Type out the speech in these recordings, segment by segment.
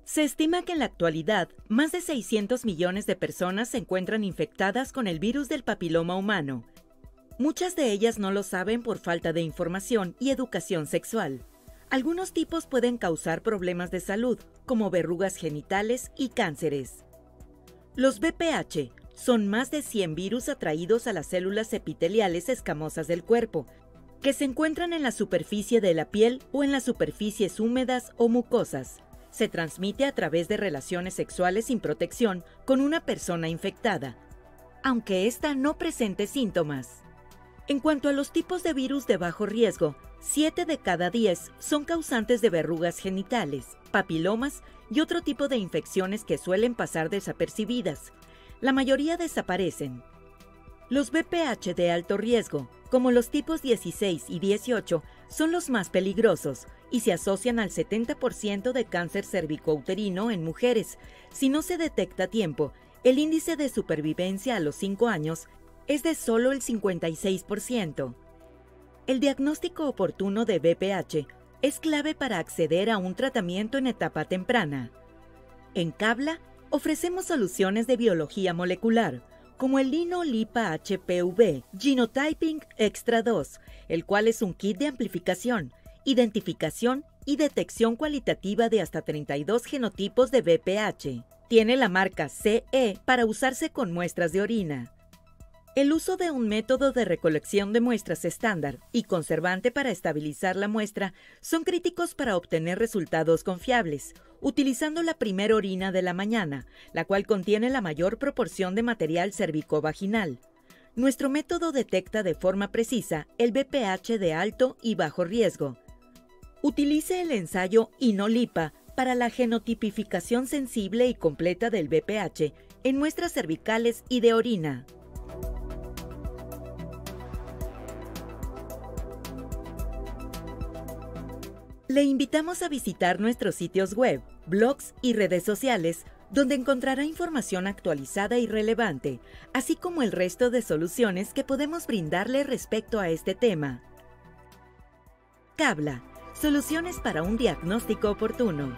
Se estima que en la actualidad, más de 600 millones de personas se encuentran infectadas con el virus del papiloma humano. Muchas de ellas no lo saben por falta de información y educación sexual. Algunos tipos pueden causar problemas de salud, como verrugas genitales y cánceres. Los VPH son más de 100 virus atraídos a las células epiteliales escamosas del cuerpo, que se encuentran en la superficie de la piel o en las superficies húmedas o mucosas. Se transmite a través de relaciones sexuales sin protección con una persona infectada, aunque ésta no presente síntomas. En cuanto a los tipos de virus de bajo riesgo, 7 de cada 10 son causantes de verrugas genitales, papilomas y otro tipo de infecciones que suelen pasar desapercibidas. La mayoría desaparecen. Los VPH de alto riesgo, como los tipos 16 y 18, son los más peligrosos y se asocian al 70% de cáncer cervicouterino en mujeres. Si no se detecta a tiempo, el índice de supervivencia a los 5 años es de solo el 56%. El diagnóstico oportuno de VPH es clave para acceder a un tratamiento en etapa temprana. En Kabla, ofrecemos soluciones de biología molecular, como el Lino-Lipa-HPV Genotyping Extra 2, el cual es un kit de amplificación, identificación y detección cualitativa de hasta 32 genotipos de VPH. Tiene la marca CE para usarse con muestras de orina. El uso de un método de recolección de muestras estándar y conservante para estabilizar la muestra son críticos para obtener resultados confiables, utilizando la primera orina de la mañana, la cual contiene la mayor proporción de material cervicovaginal. Nuestro método detecta de forma precisa el VPH de alto y bajo riesgo. Utilice el ensayo INOLIPA para la genotipificación sensible y completa del VPH en muestras cervicales y de orina. Le invitamos a visitar nuestros sitios web, blogs y redes sociales, donde encontrará información actualizada y relevante, así como el resto de soluciones que podemos brindarle respecto a este tema. Kabla, soluciones para un diagnóstico oportuno.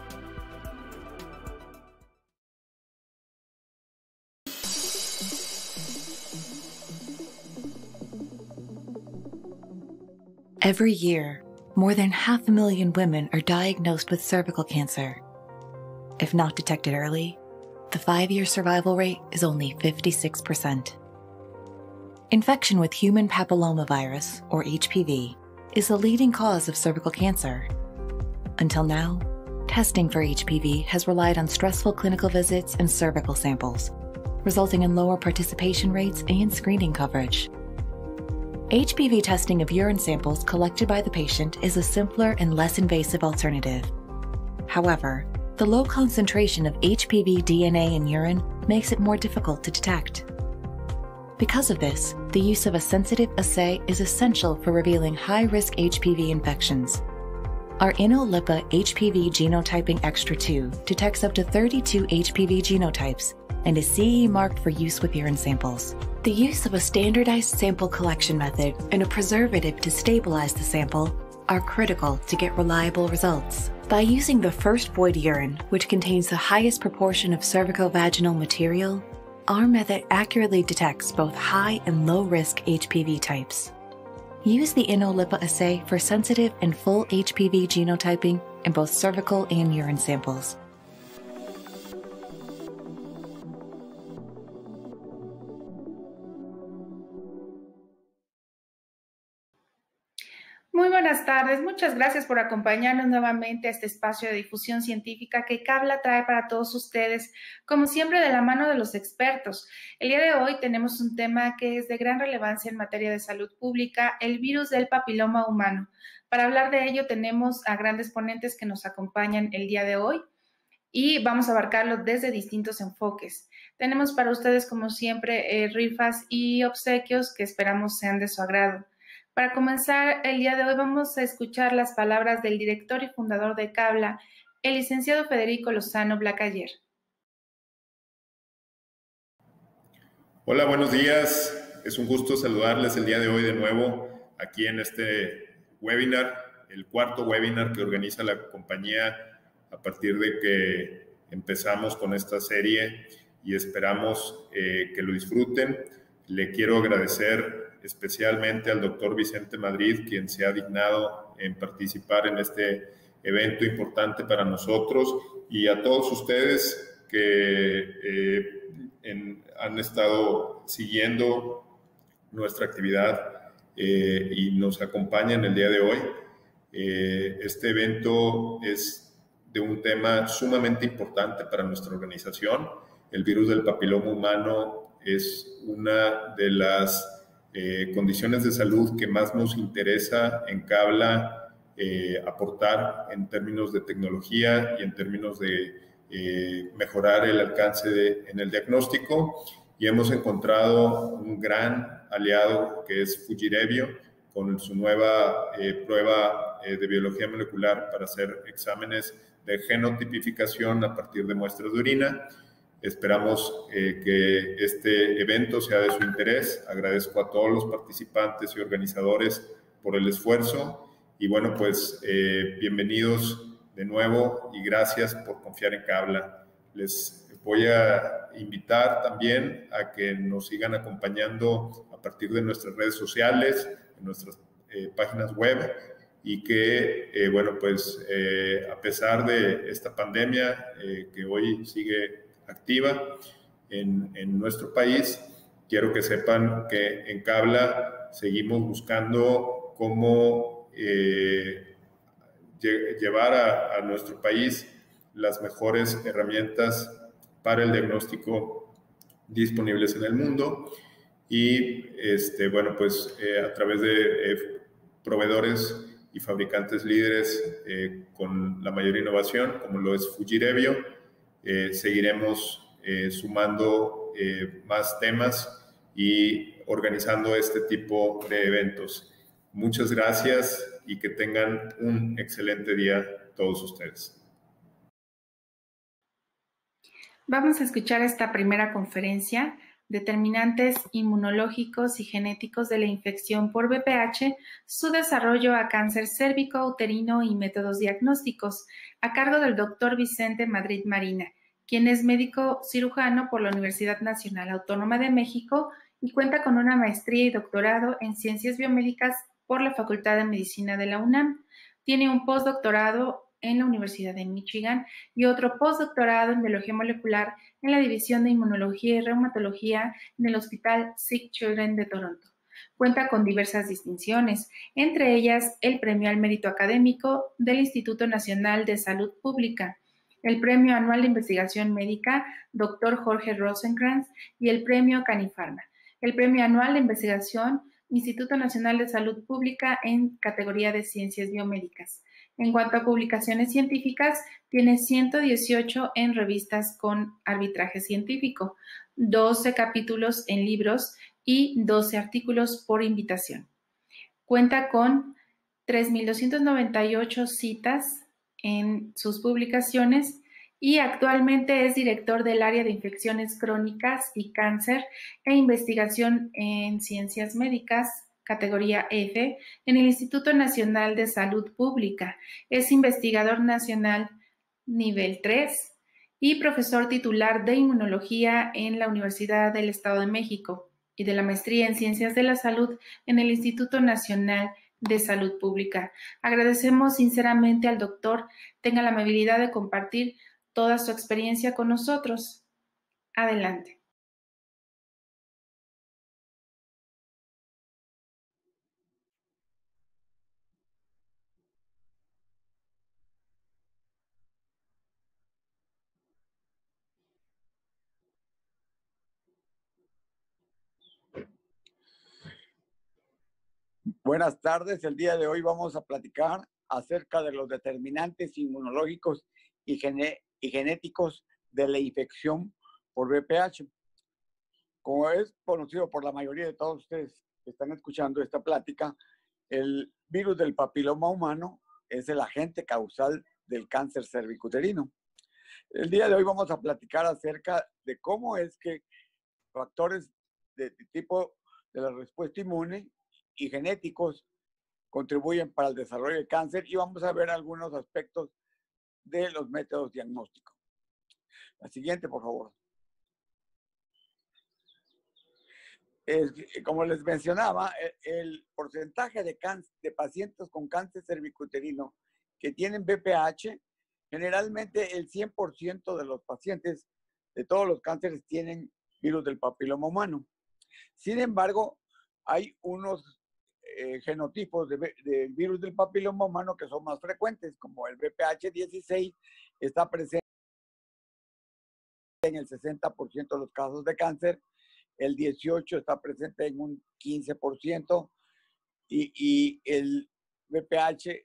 Every year, more than 500,000 women are diagnosed with cervical cancer. If not detected early, the 5-year survival rate is only 56%. Infection with human papillomavirus, or HPV, is the leading cause of cervical cancer. Until now, testing for HPV has relied on stressful clinical visits and cervical samples, resulting in lower participation rates and screening coverage. HPV testing of urine samples collected by the patient is a simpler and less invasive alternative. However, the low concentration of HPV DNA in urine makes it more difficult to detect. Because of this, the use of a sensitive assay is essential for revealing high-risk HPV infections. Our INOLIPA HPV Genotyping Extra 2 detects up to 32 HPV genotypes and is CE marked for use with urine samples. The use of a standardized sample collection method and a preservative to stabilize the sample are critical to get reliable results. By using the first void urine, which contains the highest proportion of cervicovaginal material, our method accurately detects both high and low risk HPV types. Use the INOLIPA assay for sensitive and full HPV genotyping in both cervical and urine samples. Muy buenas tardes, muchas gracias por acompañarnos nuevamente a este espacio de difusión científica que Kabla trae para todos ustedes, como siempre de la mano de los expertos. El día de hoy tenemos un tema que es de gran relevancia en materia de salud pública, el virus del papiloma humano. Para hablar de ello tenemos a grandes ponentes que nos acompañan el día de hoy y vamos a abarcarlo desde distintos enfoques. Tenemos para ustedes, como siempre, rifas y obsequios que esperamos sean de su agrado. Para comenzar el día de hoy vamos a escuchar las palabras del director y fundador de Kabla, el licenciado Federico Lozano Blacayer. Hola, buenos días. Es un gusto saludarles el día de hoy de nuevo aquí en este webinar, el cuarto webinar que organiza la compañía a partir de que empezamos con esta serie y esperamos que lo disfruten. Le quiero agradecer especialmente al doctor Vicente Madrid, quien se ha dignado en participar en este evento importante para nosotros, y a todos ustedes que han estado siguiendo nuestra actividad y nos acompañan el día de hoy. Este evento es de un tema sumamente importante para nuestra organización. El virus del papiloma humano es una de las condiciones de salud que más nos interesa en Kabla aportar en términos de tecnología y en términos de mejorar el alcance en el diagnóstico, y hemos encontrado un gran aliado que es Fujirebio con su nueva prueba de biología molecular para hacer exámenes de genotipificación a partir de muestras de orina. Esperamos que este evento sea de su interés. Agradezco a todos los participantes y organizadores por el esfuerzo. Y bueno, pues bienvenidos de nuevo y gracias por confiar en Kabla. Les voy a invitar también a que nos sigan acompañando a partir de nuestras redes sociales, en nuestras páginas web, y que, bueno, pues a pesar de esta pandemia que hoy sigue activa en nuestro país, quiero que sepan que en Kabla seguimos buscando cómo llevar a nuestro país las mejores herramientas para el diagnóstico disponibles en el mundo, y bueno, pues a través de proveedores y fabricantes líderes con la mayor innovación, como lo es Fujirebio, seguiremos sumando más temas y organizando este tipo de eventos. Muchas gracias y que tengan un excelente día todos ustedes. Vamos a escuchar esta primera conferencia, Determinantes inmunológicos y genéticos de la infección por VPH, su desarrollo a cáncer cérvico-uterino y métodos diagnósticos, a cargo del Dr. Vicente Madrid Marina, quien es médico cirujano por la Universidad Nacional Autónoma de México y cuenta con una maestría y doctorado en Ciencias Biomédicas por la Facultad de Medicina de la UNAM. Tiene un postdoctorado en la Universidad de Michigan y otro postdoctorado en Biología Molecular en la División de Inmunología y Reumatología en el Hospital Sick Children de Toronto. Cuenta con diversas distinciones, entre ellas el Premio al Mérito Académico del Instituto Nacional de Salud Pública, el Premio Anual de Investigación Médica Dr. Jorge Rosenkrantz y el Premio Canifarma, el Premio Anual de Investigación Instituto Nacional de Salud Pública en categoría de Ciencias Biomédicas. En cuanto a publicaciones científicas, tiene 118 en revistas con arbitraje científico, 12 capítulos en libros y 12 artículos por invitación. Cuenta con 3.298 citas en sus publicaciones y actualmente es director del área de infecciones crónicas y cáncer e investigación en ciencias médicas, categoría F, en el Instituto Nacional de Salud Pública. Es investigador nacional nivel 3 y profesor titular de inmunología en la Universidad del Estado de México y de la maestría en Ciencias de la Salud en el Instituto Nacional de Salud Pública. Agradecemos sinceramente al doctor tenga la amabilidad de compartir toda su experiencia con nosotros. Adelante. Buenas tardes. El día de hoy vamos a platicar acerca de los determinantes inmunológicos y genéticos de la infección por VPH. Como es conocido por la mayoría de todos ustedes que están escuchando esta plática, el virus del papiloma humano es el agente causal del cáncer cervicuterino. El día de hoy vamos a platicar acerca de cómo es que factores de tipo de la respuesta inmune y genéticos contribuyen para el desarrollo de cáncer, y vamos a ver algunos aspectos de los métodos diagnósticos. La siguiente, por favor. Como les mencionaba, el porcentaje de pacientes con cáncer cervicuterino que tienen BPH, generalmente el 100% de los pacientes de todos los cánceres tienen virus del papiloma humano. Sin embargo, hay unos genotipos de virus del papiloma humano que son más frecuentes, como el BPH16, está presente en el 60% de los casos de cáncer, el 18 está presente en un 15% y el BPH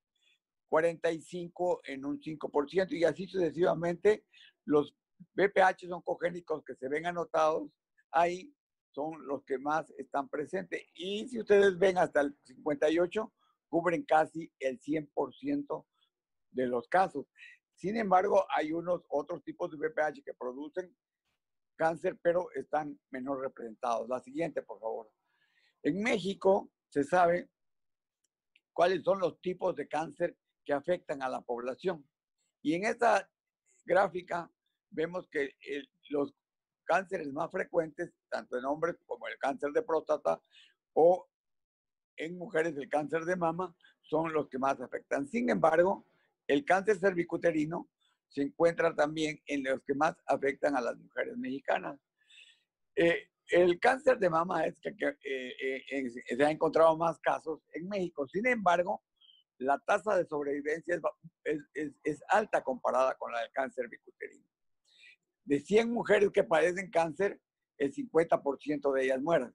45 en un 5% y así sucesivamente. Los BPH son congénicos que se ven anotados ahí, son los que más están presentes. Y si ustedes ven hasta el 58, cubren casi el 100% de los casos. Sin embargo, hay unos otros tipos de BPH que producen cáncer, pero están menos representados. La siguiente, por favor. En México se sabe cuáles son los tipos de cáncer que afectan a la población. Y en esta gráfica vemos que los cánceres más frecuentes, tanto en hombres como el cáncer de próstata o en mujeres el cáncer de mama, son los que más afectan. Sin embargo, el cáncer cervicuterino se encuentra también en los que más afectan a las mujeres mexicanas. El cáncer de mama es que se ha encontrado más casos en México. Sin embargo, la tasa de sobrevivencia es alta comparada con la del cáncer cervicuterino. De 100 mujeres que padecen cáncer, el 50% de ellas mueren.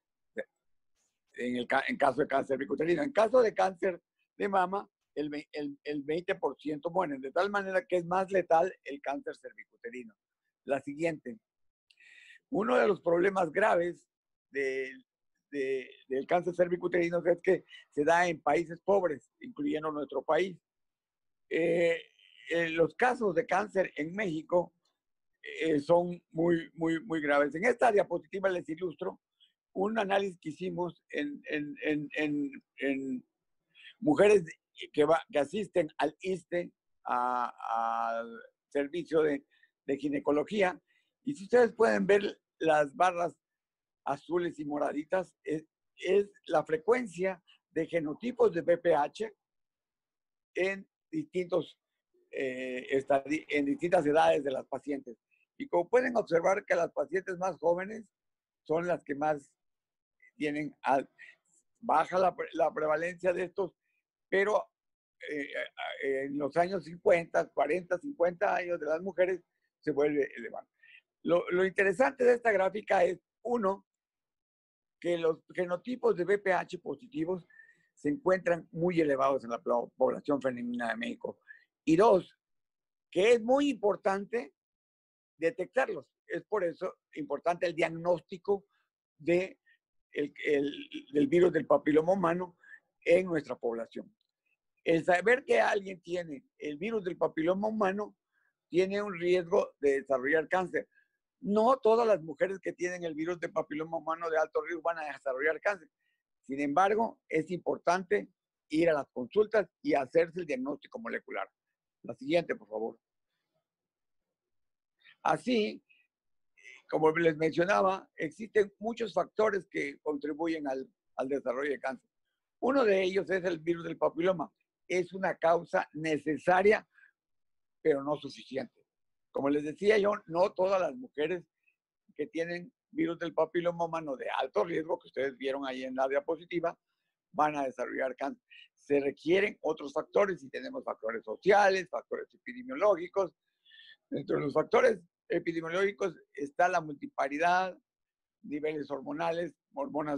En caso de cáncer cervicuterino. En caso de cáncer de mama, el 20% mueren, de tal manera que es más letal el cáncer cervicuterino. La siguiente. Uno de los problemas graves del cáncer cervicuterino es que se da en países pobres, incluyendo nuestro país. Los casos de cáncer en México son muy graves. En esta diapositiva les ilustro un análisis que hicimos en mujeres que asisten al ISSSTE, al servicio de ginecología. Y si ustedes pueden ver las barras azules y moraditas, es la frecuencia de genotipos de BPH en distintas edades de las pacientes. Y como pueden observar que las pacientes más jóvenes son las que más tienen baja la prevalencia de estos, pero en los años 50, 40, 50 años de las mujeres se vuelve elevado. Lo interesante de esta gráfica es, uno, que los genotipos de BPH positivos se encuentran muy elevados en la población femenina de México. Y dos, que es muy importante detectarlos. Es por eso importante el diagnóstico del virus del papiloma humano en nuestra población. El saber que alguien tiene el virus del papiloma humano tiene un riesgo de desarrollar cáncer. No todas las mujeres que tienen el virus del papiloma humano de alto riesgo van a desarrollar cáncer. Sin embargo, es importante ir a las consultas y hacerse el diagnóstico molecular. La siguiente, por favor. Así, como les mencionaba, existen muchos factores que contribuyen al desarrollo de cáncer. Uno de ellos es el virus del papiloma. Es una causa necesaria, pero no suficiente. Como les decía yo, no todas las mujeres que tienen virus del papiloma humano de alto riesgo, que ustedes vieron ahí en la diapositiva, van a desarrollar cáncer. Se requieren otros factores y tenemos factores sociales, factores epidemiológicos. Dentro de los factores epidemiológicos está la multiparidad, niveles hormonales, hormonas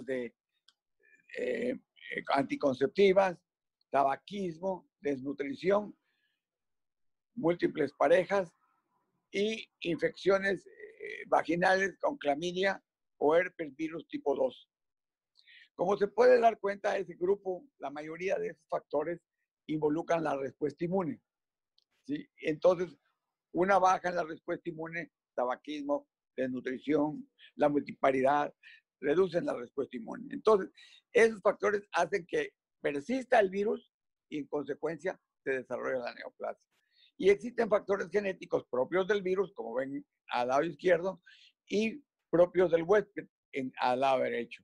anticonceptivas, tabaquismo, desnutrición, múltiples parejas y infecciones vaginales con clamidia o herpes virus tipo 2. Como se puede dar cuenta, ese grupo, la mayoría de esos factores involucran la respuesta inmune, ¿sí? Entonces, una baja en la respuesta inmune, tabaquismo, desnutrición, la multiparidad, reducen la respuesta inmune. Entonces, esos factores hacen que persista el virus y en consecuencia se desarrolla la neoplasia. Y existen factores genéticos propios del virus, como ven al lado izquierdo, y propios del huésped al lado derecho.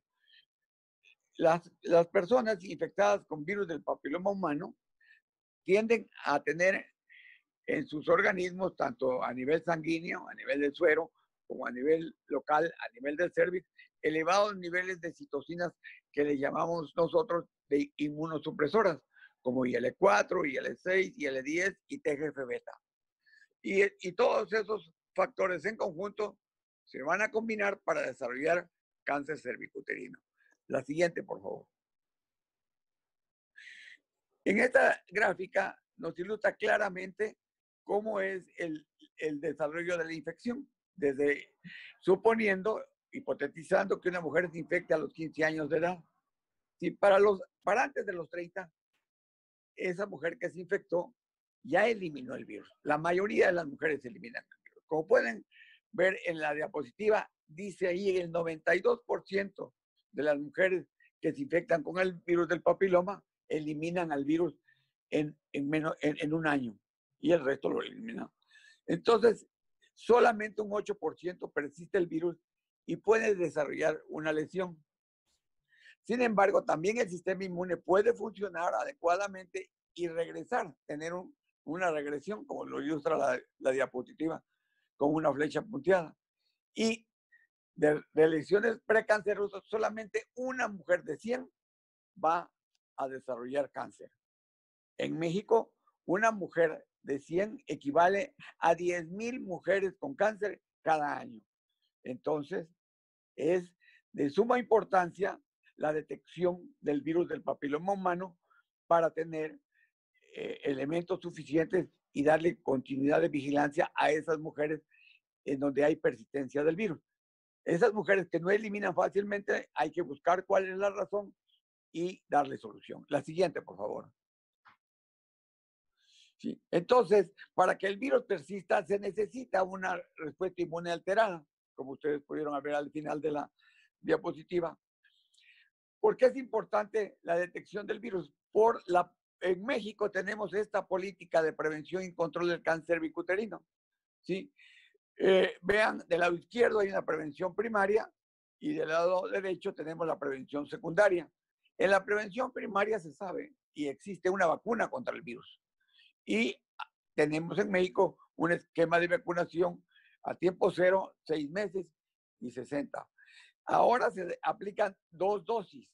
Las personas infectadas con virus del papiloma humano tienden a tener en sus organismos, tanto a nivel sanguíneo, a nivel del suero, como a nivel local, a nivel del cervix, elevados niveles de citocinas que le llamamos nosotros de inmunosupresoras, como IL-4, IL-6, IL-10 y TGF-beta. Y todos esos factores en conjunto se van a combinar para desarrollar cáncer cervicuterino. La siguiente, por favor. En esta gráfica nos ilustra claramente cómo es el desarrollo de la infección, desde suponiendo, hipotetizando que una mujer se infecte a los 15 años de edad. Si para antes de los 30, esa mujer que se infectó ya eliminó el virus. La mayoría de las mujeres eliminan el virus. Como pueden ver en la diapositiva, dice ahí el 92% de las mujeres que se infectan con el virus del papiloma eliminan al virus en un año y el resto lo eliminan. Entonces, solamente un 8% persiste el virus y puede desarrollar una lesión. Sin embargo, también el sistema inmune puede funcionar adecuadamente y regresar, tener una regresión, como lo ilustra la diapositiva, con una flecha punteada. Y de lesiones precancerosas, solamente una mujer de 100 va a desarrollar cáncer. En México, una mujer de 100 equivale a 10,000 mujeres con cáncer cada año. Entonces, es de suma importancia la detección del virus del papiloma humano para tener elementos suficientes y darle continuidad de vigilancia a esas mujeres en donde hay persistencia del virus. Esas mujeres que no eliminan fácilmente, hay que buscar cuál es la razón y darle solución. La siguiente, por favor. Sí. Entonces, para que el virus persista, se necesita una respuesta inmune alterada, como ustedes pudieron ver al final de la diapositiva. ¿Por qué es importante la detección del virus? En México tenemos esta política de prevención y control del cáncer cervicuterino. ¿Sí? Vean, del lado izquierdo hay una prevención primaria y del lado derecho tenemos la prevención secundaria. En la prevención primaria se sabe y existe una vacuna contra el virus. Y tenemos en México un esquema de vacunación a tiempo cero, 6 meses y 60. Ahora se aplican 2 dosis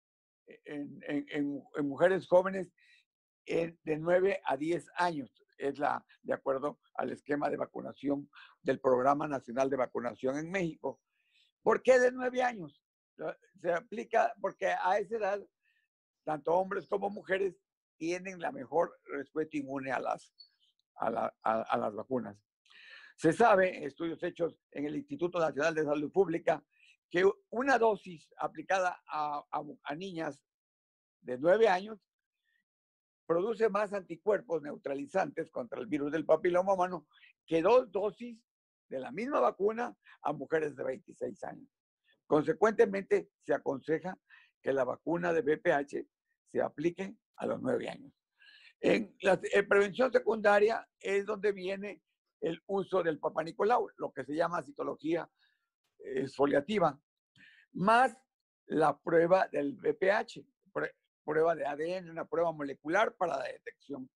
en mujeres jóvenes de 9 a 10 años. Es de acuerdo al esquema de vacunación del Programa Nacional de Vacunación en México. ¿Por qué de 9 años? Se aplica porque a esa edad, tanto hombres como mujeres tienen la mejor respuesta inmune a las vacunas. Se sabe, estudios hechos en el Instituto Nacional de Salud Pública, que una dosis aplicada a niñas de 9 años produce más anticuerpos neutralizantes contra el virus del papiloma humano que 2 dosis de la misma vacuna a mujeres de 26 años. Consecuentemente, se aconseja que la vacuna de VPH se aplique a los 9 años. En prevención secundaria es donde viene el uso del Papá Nicolau, lo que se llama citología exfoliativa, más la prueba del VPH, prueba de ADN, una prueba molecular para la detección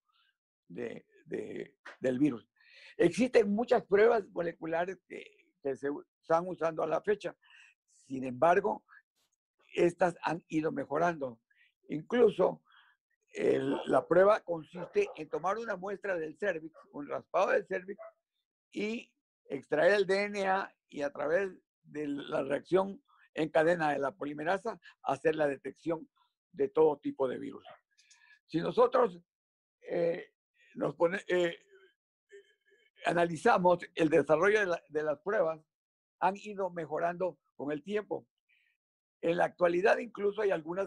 del virus. Existen muchas pruebas moleculares que se están usando a la fecha. Sin embargo, estas han ido mejorando. Incluso la prueba consiste en tomar una muestra del cérvix, un raspado del cérvix, y extraer el DNA y a través de la reacción en cadena de la polimerasa hacer la detección de todo tipo de virus. Si nosotros analizamos el desarrollo de las pruebas, han ido mejorando con el tiempo. En la actualidad incluso hay algunas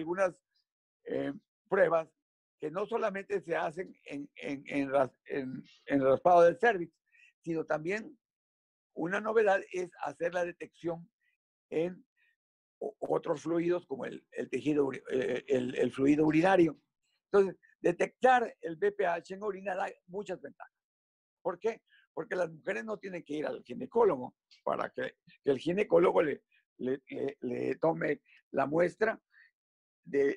pruebas que no solamente se hacen en raspado del cérvix, sino también una novedad es hacer la detección en otros fluidos como el fluido urinario. Entonces, detectar el VPH en orina da muchas ventajas. ¿Por qué? Porque las mujeres no tienen que ir al ginecólogo para que el ginecólogo le tome la muestra de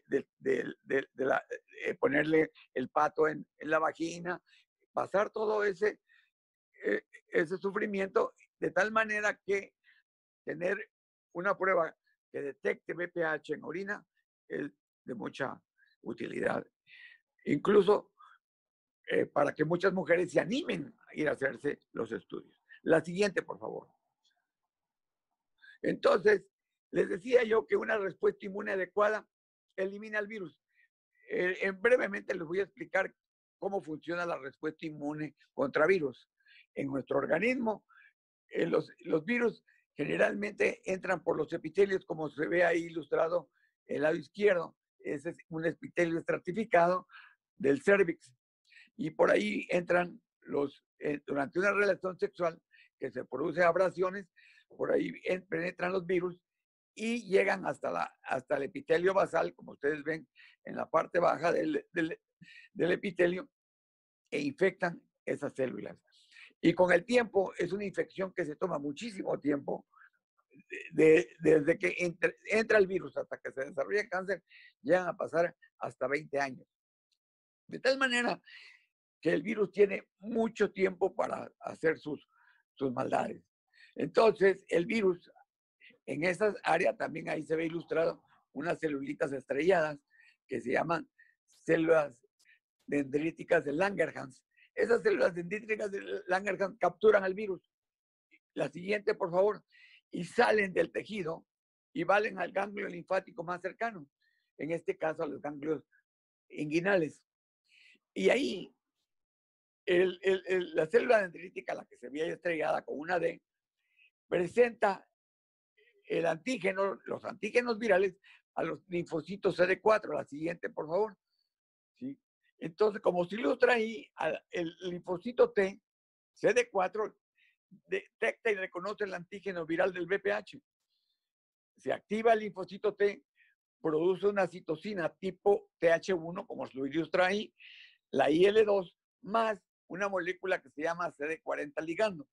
ponerle el pato en la vagina, pasar todo ese sufrimiento de tal manera que tener una prueba que detecte BPH en orina es de mucha utilidad. Incluso para que muchas mujeres se animen a ir a hacerse los estudios. La siguiente, por favor. Entonces, les decía yo que una respuesta inmune adecuada elimina el virus. Brevemente les voy a explicar cómo funciona la respuesta inmune contra virus. En nuestro organismo, los virus generalmente entran por los epitelios, como se ve ahí ilustrado el lado izquierdo. Ese es un epitelio estratificado del cérvix. Y por ahí entran durante una relación sexual que se produce abrasiones, por ahí penetran los virus y llegan hasta el epitelio basal, como ustedes ven en la parte baja del epitelio, e infectan esas células. Y con el tiempo es una infección que se toma muchísimo tiempo, desde que entra el virus hasta que se desarrolla el cáncer, llegan a pasar hasta 20 años. De tal manera que el virus tiene mucho tiempo para hacer sus maldades. Entonces, el virus, en esa área también ahí se ve ilustrado unas celulitas estrelladas que se llaman células dendríticas de Langerhans. Esas células dendríticas de Langerhans capturan al virus. La siguiente, por favor. Y salen del tejido y van al ganglio linfático más cercano. En este caso, a los ganglios inguinales. Y ahí, la célula dendrítica, la que se ve estrellada con una D, presenta el antígeno, los antígenos virales a los linfocitos CD4. La siguiente, por favor. ¿Sí? Entonces, como se ilustra ahí, el linfocito T, CD4, detecta y reconoce el antígeno viral del VPH. Se activa el linfocito T, produce una citocina tipo TH1, como se lo ilustra ahí, la IL-2, más una molécula que se llama CD40 ligando.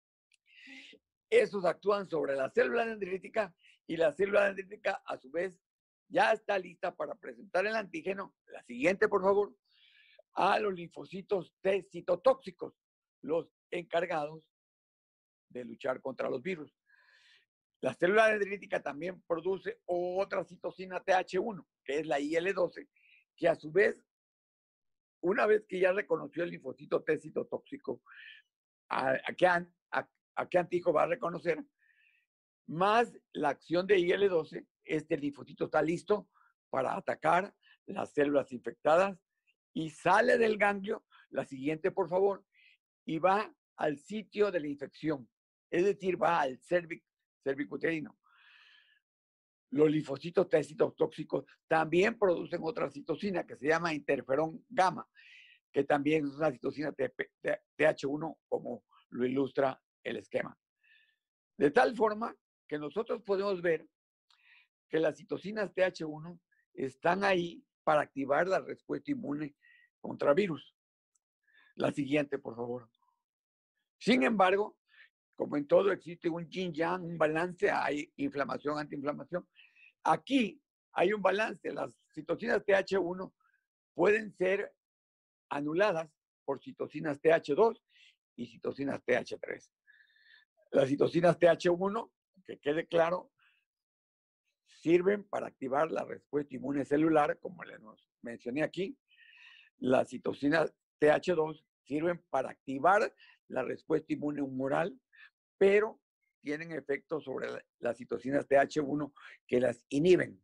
Esos actúan sobre la célula dendrítica y la célula dendrítica, a su vez, ya está lista para presentar el antígeno. La siguiente, por favor, a los linfocitos T citotóxicos, los encargados de luchar contra los virus. La célula dendrítica también produce otra citocina TH1, que es la IL-12, que a su vez, una vez que ya reconoció el linfocito T citotóxico, ¿a qué antígeno va a reconocer? Más la acción de IL-12, este linfocito está listo para atacar las células infectadas y sale del ganglio, la siguiente por favor, y va al sitio de la infección, es decir, va al cervicuterino. Los linfocitos T citotóxicos también producen otra citocina que se llama interferón gamma, que también es una citocina TH1, como lo ilustra el esquema. De tal forma que nosotros podemos ver que las citocinas TH1 están ahí para activar la respuesta inmune contra virus. La siguiente, por favor. Sin embargo, como en todo existe un yin-yang, un balance, hay inflamación, antiinflamación. Aquí hay un balance. Las citocinas TH1 pueden ser anuladas por citocinas TH2 y citocinas TH3. Las citocinas TH1, que quede claro, sirven para activar la respuesta inmune celular, como les mencioné aquí. Las citocinas TH2 sirven para activar la respuesta inmune humoral, pero tienen efectos sobre las citocinas TH1 que las inhiben.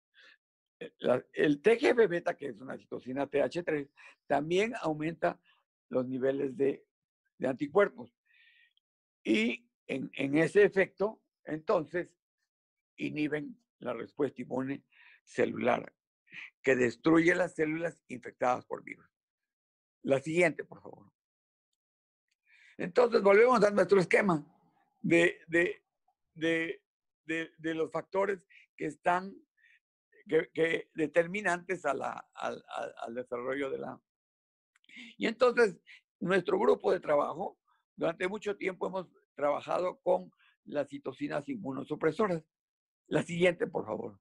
El TGF-beta, que es una citocina TH3, también aumenta los niveles de anticuerpos. Y en ese efecto, entonces, inhiben la respuesta inmune celular, que destruye las células infectadas por virus. La siguiente, por favor. Entonces, volvemos a nuestro esquema de los factores que están determinantes al desarrollo de la... Y entonces, nuestro grupo de trabajo, durante mucho tiempo hemos trabajado con las citocinas inmunosupresoras. La siguiente, por favor.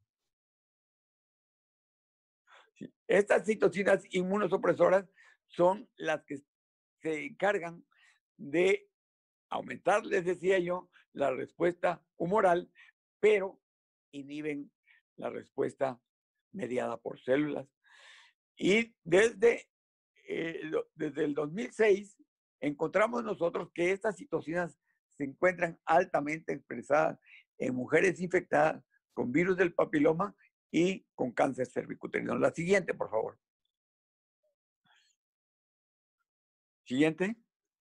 Sí. Estas citocinas inmunosupresoras son las que se encargan de aumentar, les decía yo, la respuesta humoral, pero inhiben la respuesta mediada por células. Y desde el 2006 encontramos nosotros que estas citocinas se encuentran altamente expresadas en mujeres infectadas con virus del papiloma y con cáncer cervicuterino. La siguiente, por favor. Siguiente.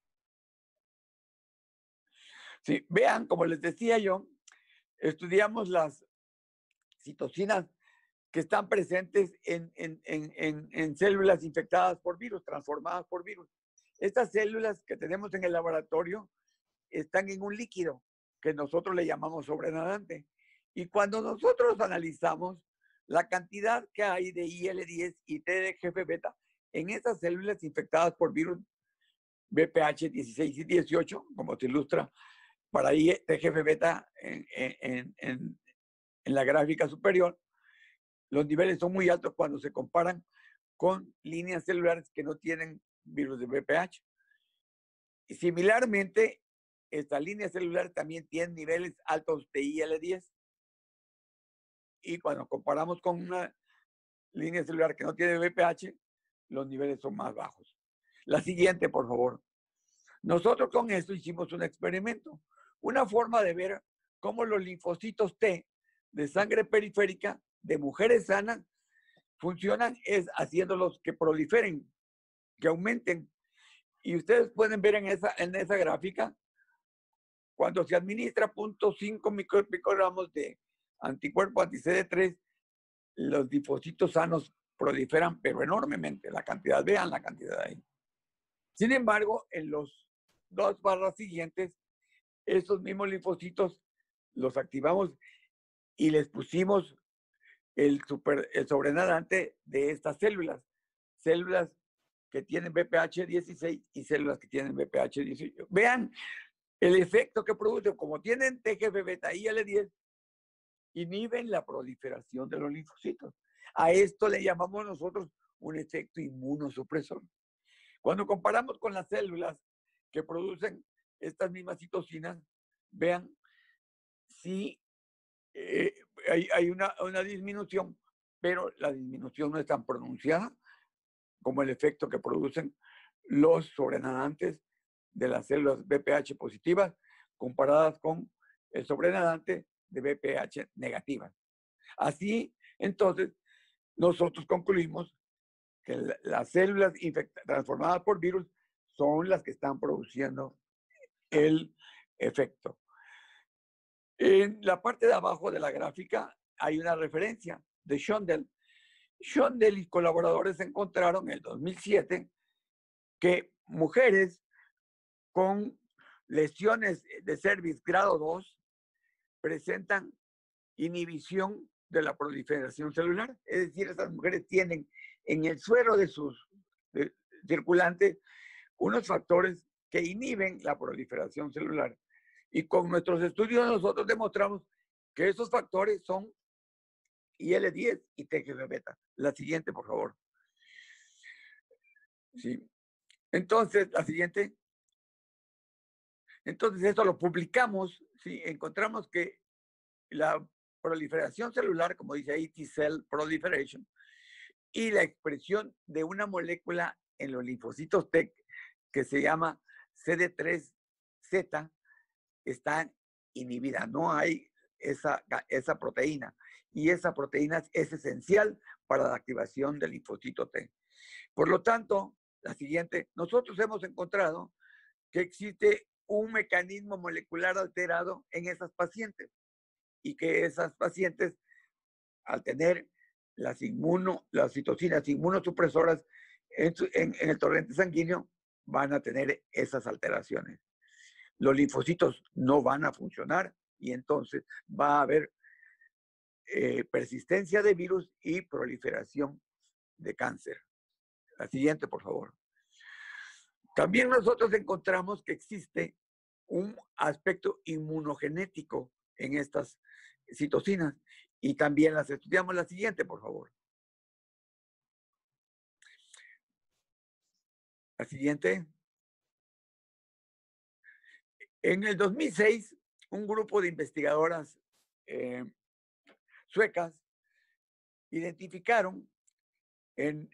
Sí, vean, como les decía yo, estudiamos las citocinas que están presentes en células infectadas por virus, transformadas por virus. Estas células que tenemos en el laboratorio están en un líquido que nosotros le llamamos sobrenadante. Y cuando nosotros analizamos la cantidad que hay de IL-10 y TGF-beta en esas células infectadas por virus BPH 16 y 18, como se ilustra para ahí TGF-beta en la gráfica superior, los niveles son muy altos cuando se comparan con líneas celulares que no tienen virus de BPH. Y similarmente, esta línea celular también tiene niveles altos de IL-10. Y cuando comparamos con una línea celular que no tiene BPH, los niveles son más bajos. La siguiente, por favor. Nosotros con esto hicimos un experimento. Una forma de ver cómo los linfocitos T de sangre periférica de mujeres sanas funcionan es haciéndolos que proliferen, que aumenten. Y ustedes pueden ver en esa gráfica, cuando se administra 0.5 microgramos de anticuerpo anti-CD3, los linfocitos sanos proliferan, pero enormemente, la cantidad, vean la cantidad ahí. Sin embargo, en los 2 barras siguientes, esos mismos linfocitos los activamos y les pusimos el sobrenadante de estas células que tienen BPH 16 y células que tienen BPH 18. Vean el efecto que produce, como tienen TGF-beta y IL-10, inhiben la proliferación de los linfocitos. A esto le llamamos nosotros un efecto inmunosupresor. Cuando comparamos con las células que producen estas mismas citocinas, vean si hay una disminución, pero la disminución no es tan pronunciada como el efecto que producen los sobrenadantes de las células BPH positivas comparadas con el sobrenadante de BPH negativas. Así, entonces, nosotros concluimos que las células transformadas por virus son las que están produciendo el efecto. En la parte de abajo de la gráfica hay una referencia de Shondell. Shondell y colaboradores encontraron en el 2007 que mujeres con lesiones de cervix grado 2 presentan inhibición de la proliferación celular. Es decir, estas mujeres tienen en el suero de sus circulantes unos factores que inhiben la proliferación celular. Y con nuestros estudios nosotros demostramos que esos factores son IL-10 y TGF-beta. La siguiente, por favor. Sí. Entonces, la siguiente. Entonces, esto lo publicamos. Sí, encontramos que la proliferación celular, como dice ahí, T-cell proliferation, y la expresión de una molécula en los linfocitos T que se llama CD3Z está inhibida. No hay esa proteína. Y esa proteína es esencial para la activación del linfocito T. Por lo tanto, la siguiente, nosotros hemos encontrado que existe un mecanismo molecular alterado en esas pacientes y que esas pacientes, al tener las citocinas inmunosupresoras en el torrente sanguíneo, van a tener esas alteraciones. Los linfocitos no van a funcionar y entonces va a haber persistencia de virus y proliferación de cáncer. La siguiente, por favor. También nosotros encontramos que existe un aspecto inmunogenético en estas citocinas y también las estudiamos. La siguiente, por favor. La siguiente. En el 2006, un grupo de investigadoras suecas identificaron en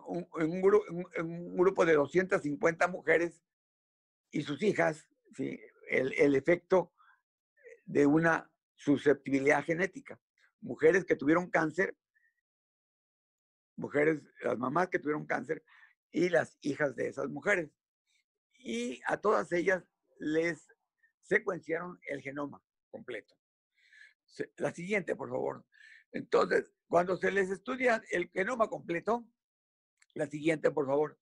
un grupo de 250 mujeres y sus hijas, ¿sí?, el efecto de una susceptibilidad genética. Mujeres que tuvieron cáncer, las mamás que tuvieron cáncer y las hijas de esas mujeres. Y a todas ellas les secuenciaron el genoma completo. La siguiente, por favor. Entonces, cuando se les estudia el genoma completo, la siguiente, por favor,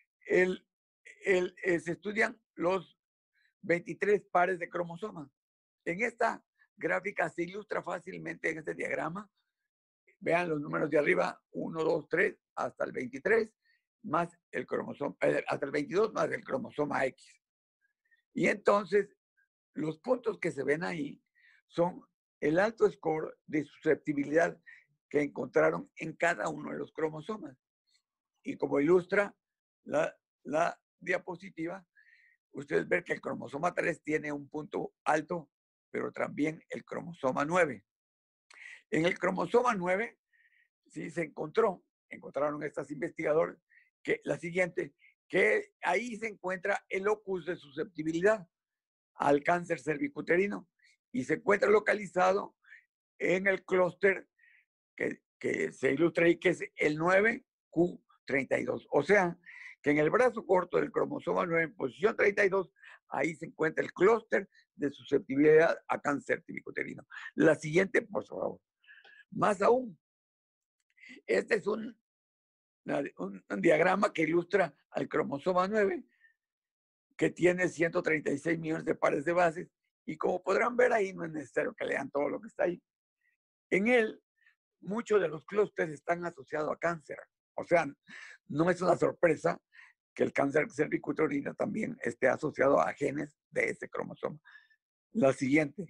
se estudian los 23 pares de cromosomas. En esta gráfica se ilustra fácilmente en este diagrama. Vean los números de arriba, 1, 2, 3, hasta el 23, más el cromosoma, hasta el 22 más el cromosoma X. Y entonces, los puntos que se ven ahí son el alto score de susceptibilidad que encontraron en cada uno de los cromosomas. Y como ilustra la diapositiva, ustedes ven que el cromosoma 3 tiene un punto alto, pero también el cromosoma 9. En el cromosoma 9, sí se encontraron estas investigadoras, que la siguiente, que ahí se encuentra el locus de susceptibilidad al cáncer cervicuterino y se encuentra localizado en el clúster que se ilustra ahí, que es el 9q32. O sea, que en el brazo corto del cromosoma 9, en posición 32, ahí se encuentra el clúster de susceptibilidad a cáncer cervicuterino. La siguiente, por favor. Más aún, este es un diagrama que ilustra al cromosoma 9, que tiene 136 millones de pares de bases, y como podrán ver ahí, no es necesario que lean todo lo que está ahí. En él, muchos de los clústeres están asociados a cáncer. O sea, no es una sorpresa que el cáncer cervicuterino también esté asociado a genes de ese cromosoma. La siguiente.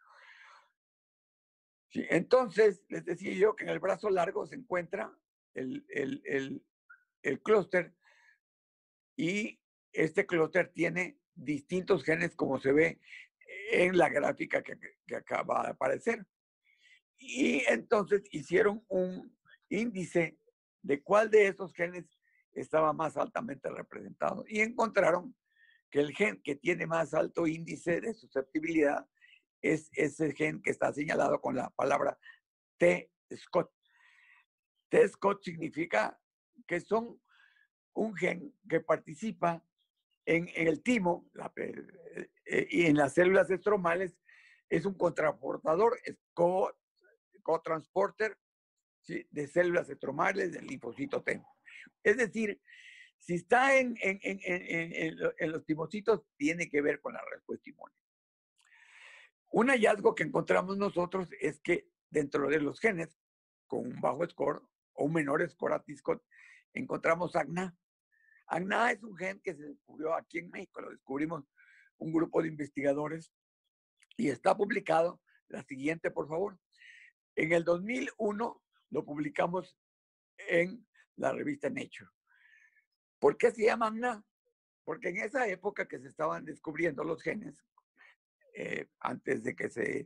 Sí, entonces, les decía yo que en el brazo largo se encuentra el clúster, y este clúster tiene distintos genes, como se ve en la gráfica que acaba de aparecer. Y entonces hicieron un índice de cuál de esos genes estaba más altamente representado y encontraron que el gen que tiene más alto índice de susceptibilidad es ese gen que está señalado con la palabra T-Scot. T-Scot significa que son un gen que participa en el timo y en las células estromales. Es un contraportador, es cotransporter, ¿sí?, de células estromales del linfocito T. Es decir, si está en los timocitos, tiene que ver con la respuesta inmune. Un hallazgo que encontramos nosotros es que dentro de los genes con un bajo score o un menor score a T-Scot, encontramos AGNA. AGNA es un gen que se descubrió aquí en México, lo descubrimos un grupo de investigadores y está publicado. La siguiente, por favor. En el 2001 lo publicamos en la revista Nature. ¿Por qué se llama AGNA? Porque en esa época que se estaban descubriendo los genes, antes de que se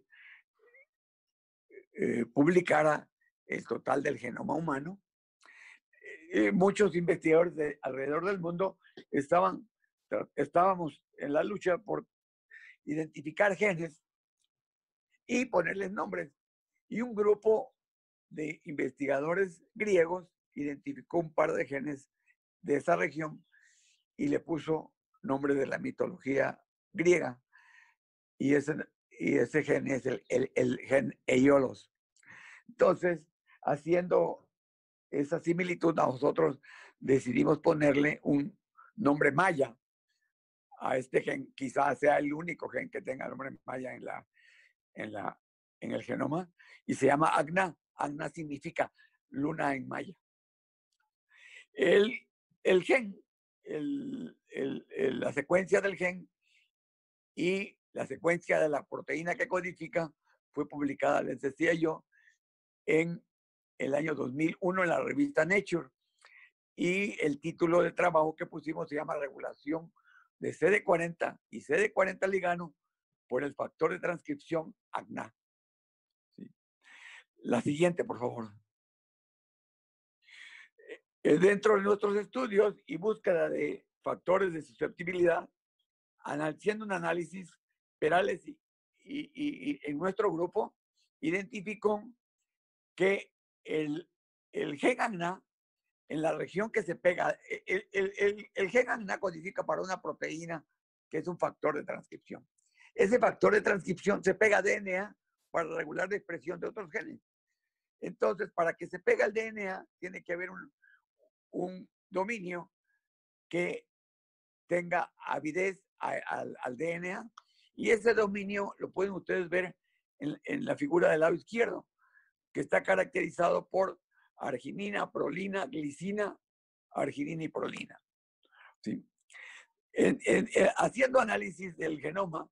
publicara el total del genoma humano, muchos investigadores alrededor del mundo estábamos en la lucha por identificar genes y ponerles nombres. Y un grupo de investigadores griegos identificó un par de genes de esa región y le puso nombre de la mitología griega. Y ese gen es el gen Aiolos. Entonces, haciendo esa similitud, nosotros decidimos ponerle un nombre maya a este gen. Quizás sea el único gen que tenga el nombre maya en el genoma, y se llama AGNA. AGNA significa luna en maya. El gen la secuencia del gen y la secuencia de la proteína que codifica fue publicada, les decía yo, en el año 2001 en la revista Nature. Y el título de trabajo que pusimos se llama Regulación de CD40 y CD40 ligano por el factor de transcripción AGNA. ¿Sí? La siguiente, por favor. Dentro de nuestros estudios y búsqueda de factores de susceptibilidad, haciendo un análisis, Perales y en nuestro grupo identificó que el gen AGNA, en la región que se pega, el gen AGNA codifica para una proteína que es un factor de transcripción. Ese factor de transcripción se pega a DNA para regular la expresión de otros genes. Entonces, para que se pegue al DNA, tiene que haber un dominio que tenga avidez al DNA, y ese dominio lo pueden ustedes ver en la figura del lado izquierdo, que está caracterizado por arginina, prolina, glicina, arginina y prolina. ¿Sí? Haciendo análisis del genoma,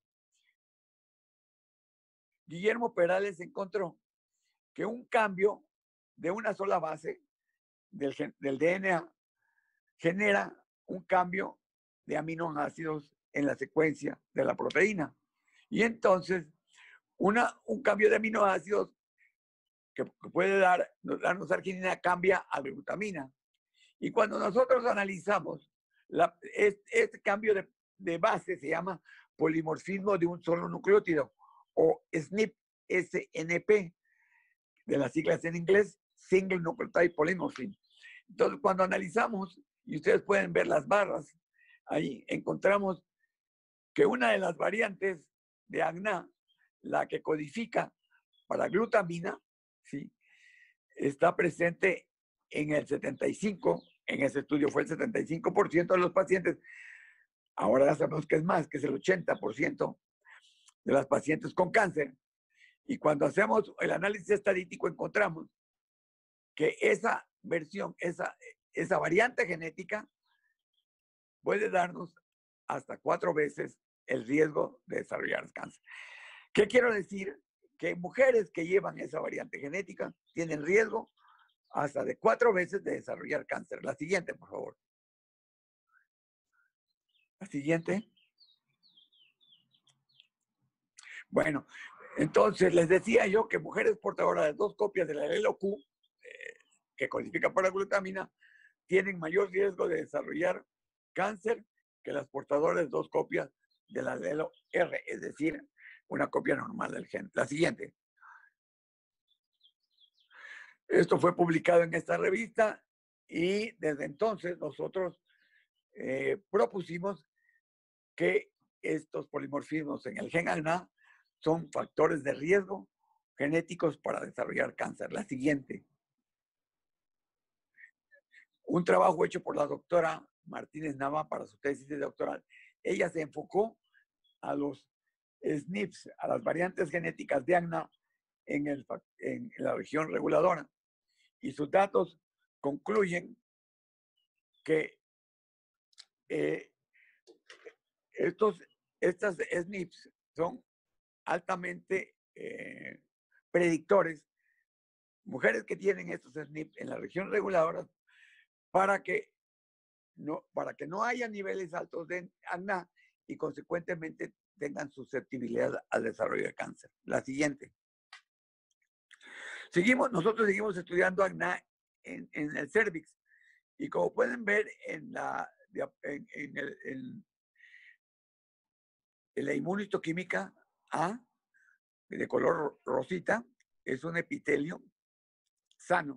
Guillermo Perales encontró que un cambio de una sola base del DNA genera un cambio de aminoácidos en la secuencia de la proteína. Y entonces, un cambio de aminoácidos que puede darnos arginina cambia a glutamina. Y cuando nosotros analizamos este cambio de base, se llama polimorfismo de un solo nucleótido, o SNP, SNP, de las siglas en inglés, Single Nucleotide Polymorphism. Entonces, cuando analizamos, y ustedes pueden ver las barras, ahí encontramos que una de las variantes de AGNA, la que codifica para glutamina, ¿sí?, está presente en el 75%, en ese estudio fue el 75% de los pacientes. Ahora ya sabemos que es más, que es el 80% de las pacientes con cáncer. Y cuando hacemos el análisis estadístico, encontramos que esa versión, esa variante genética puede darnos hasta 4 veces el riesgo de desarrollar cáncer. ¿Qué quiero decir? Que mujeres que llevan esa variante genética tienen riesgo hasta de 4 veces de desarrollar cáncer. La siguiente, por favor. La siguiente. Bueno, entonces les decía yo que mujeres portadoras de 2 copias del alelo Q, que codifica para glutamina, tienen mayor riesgo de desarrollar cáncer que las portadoras de 2 copias del alelo R, es decir, una copia normal del gen. La siguiente. Esto fue publicado en esta revista y desde entonces nosotros propusimos que estos polimorfismos en el gen AGNA son factores de riesgo genéticos para desarrollar cáncer. La siguiente. Un trabajo hecho por la doctora Martínez Nava para su tesis de doctoral. Ella se enfocó a los SNPs, a las variantes genéticas de AGNA en la región reguladora. Y sus datos concluyen que estas SNPs son altamente predictores, mujeres que tienen estos SNPs en la región reguladora, para que no haya niveles altos de AGNA y consecuentemente tengan susceptibilidad al desarrollo de cáncer. La siguiente. Nosotros seguimos estudiando AGNA en el cervix, y como pueden ver en la inmunohistoquímica A, de color rosita, es un epitelio sano,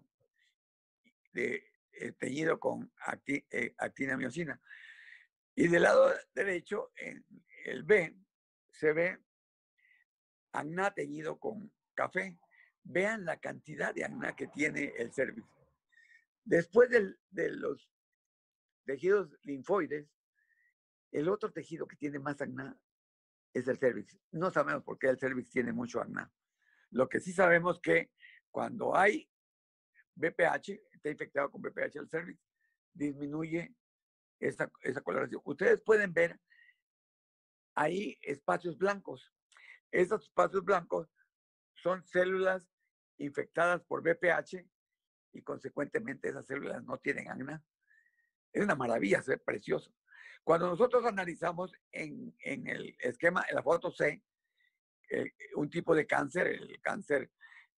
teñido con actinamiosina. Y del lado derecho, en el B, se ve AGNA teñido con café. Vean la cantidad de AGNA que tiene el cervix. Después de los tejidos linfoides, el otro tejido que tiene más AGNA es el cervix. No sabemos por qué el cervix tiene mucho AGNA. Lo que sí sabemos que cuando hay BPH, está infectado con BPH el cervix, disminuye esa coloración. Ustedes pueden ver ahí espacios blancos. Esos espacios blancos son células infectadas por VPH y consecuentemente esas células no tienen acná. Es una maravilla, es precioso. Cuando nosotros analizamos en el esquema, en la foto C, un tipo de cáncer, el cáncer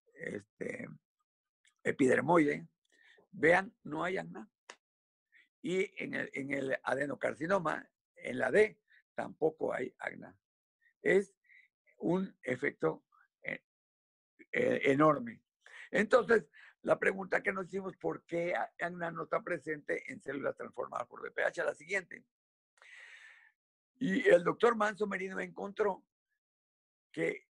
epidermoide, vean, no hay acná. Y en el adenocarcinoma, en la D, tampoco hay acná. Es un efecto enorme. Entonces, la pregunta que nos hicimos, ¿por qué acná no está presente en células transformadas por VPH? La siguiente. Y el doctor Manso Merino encontró que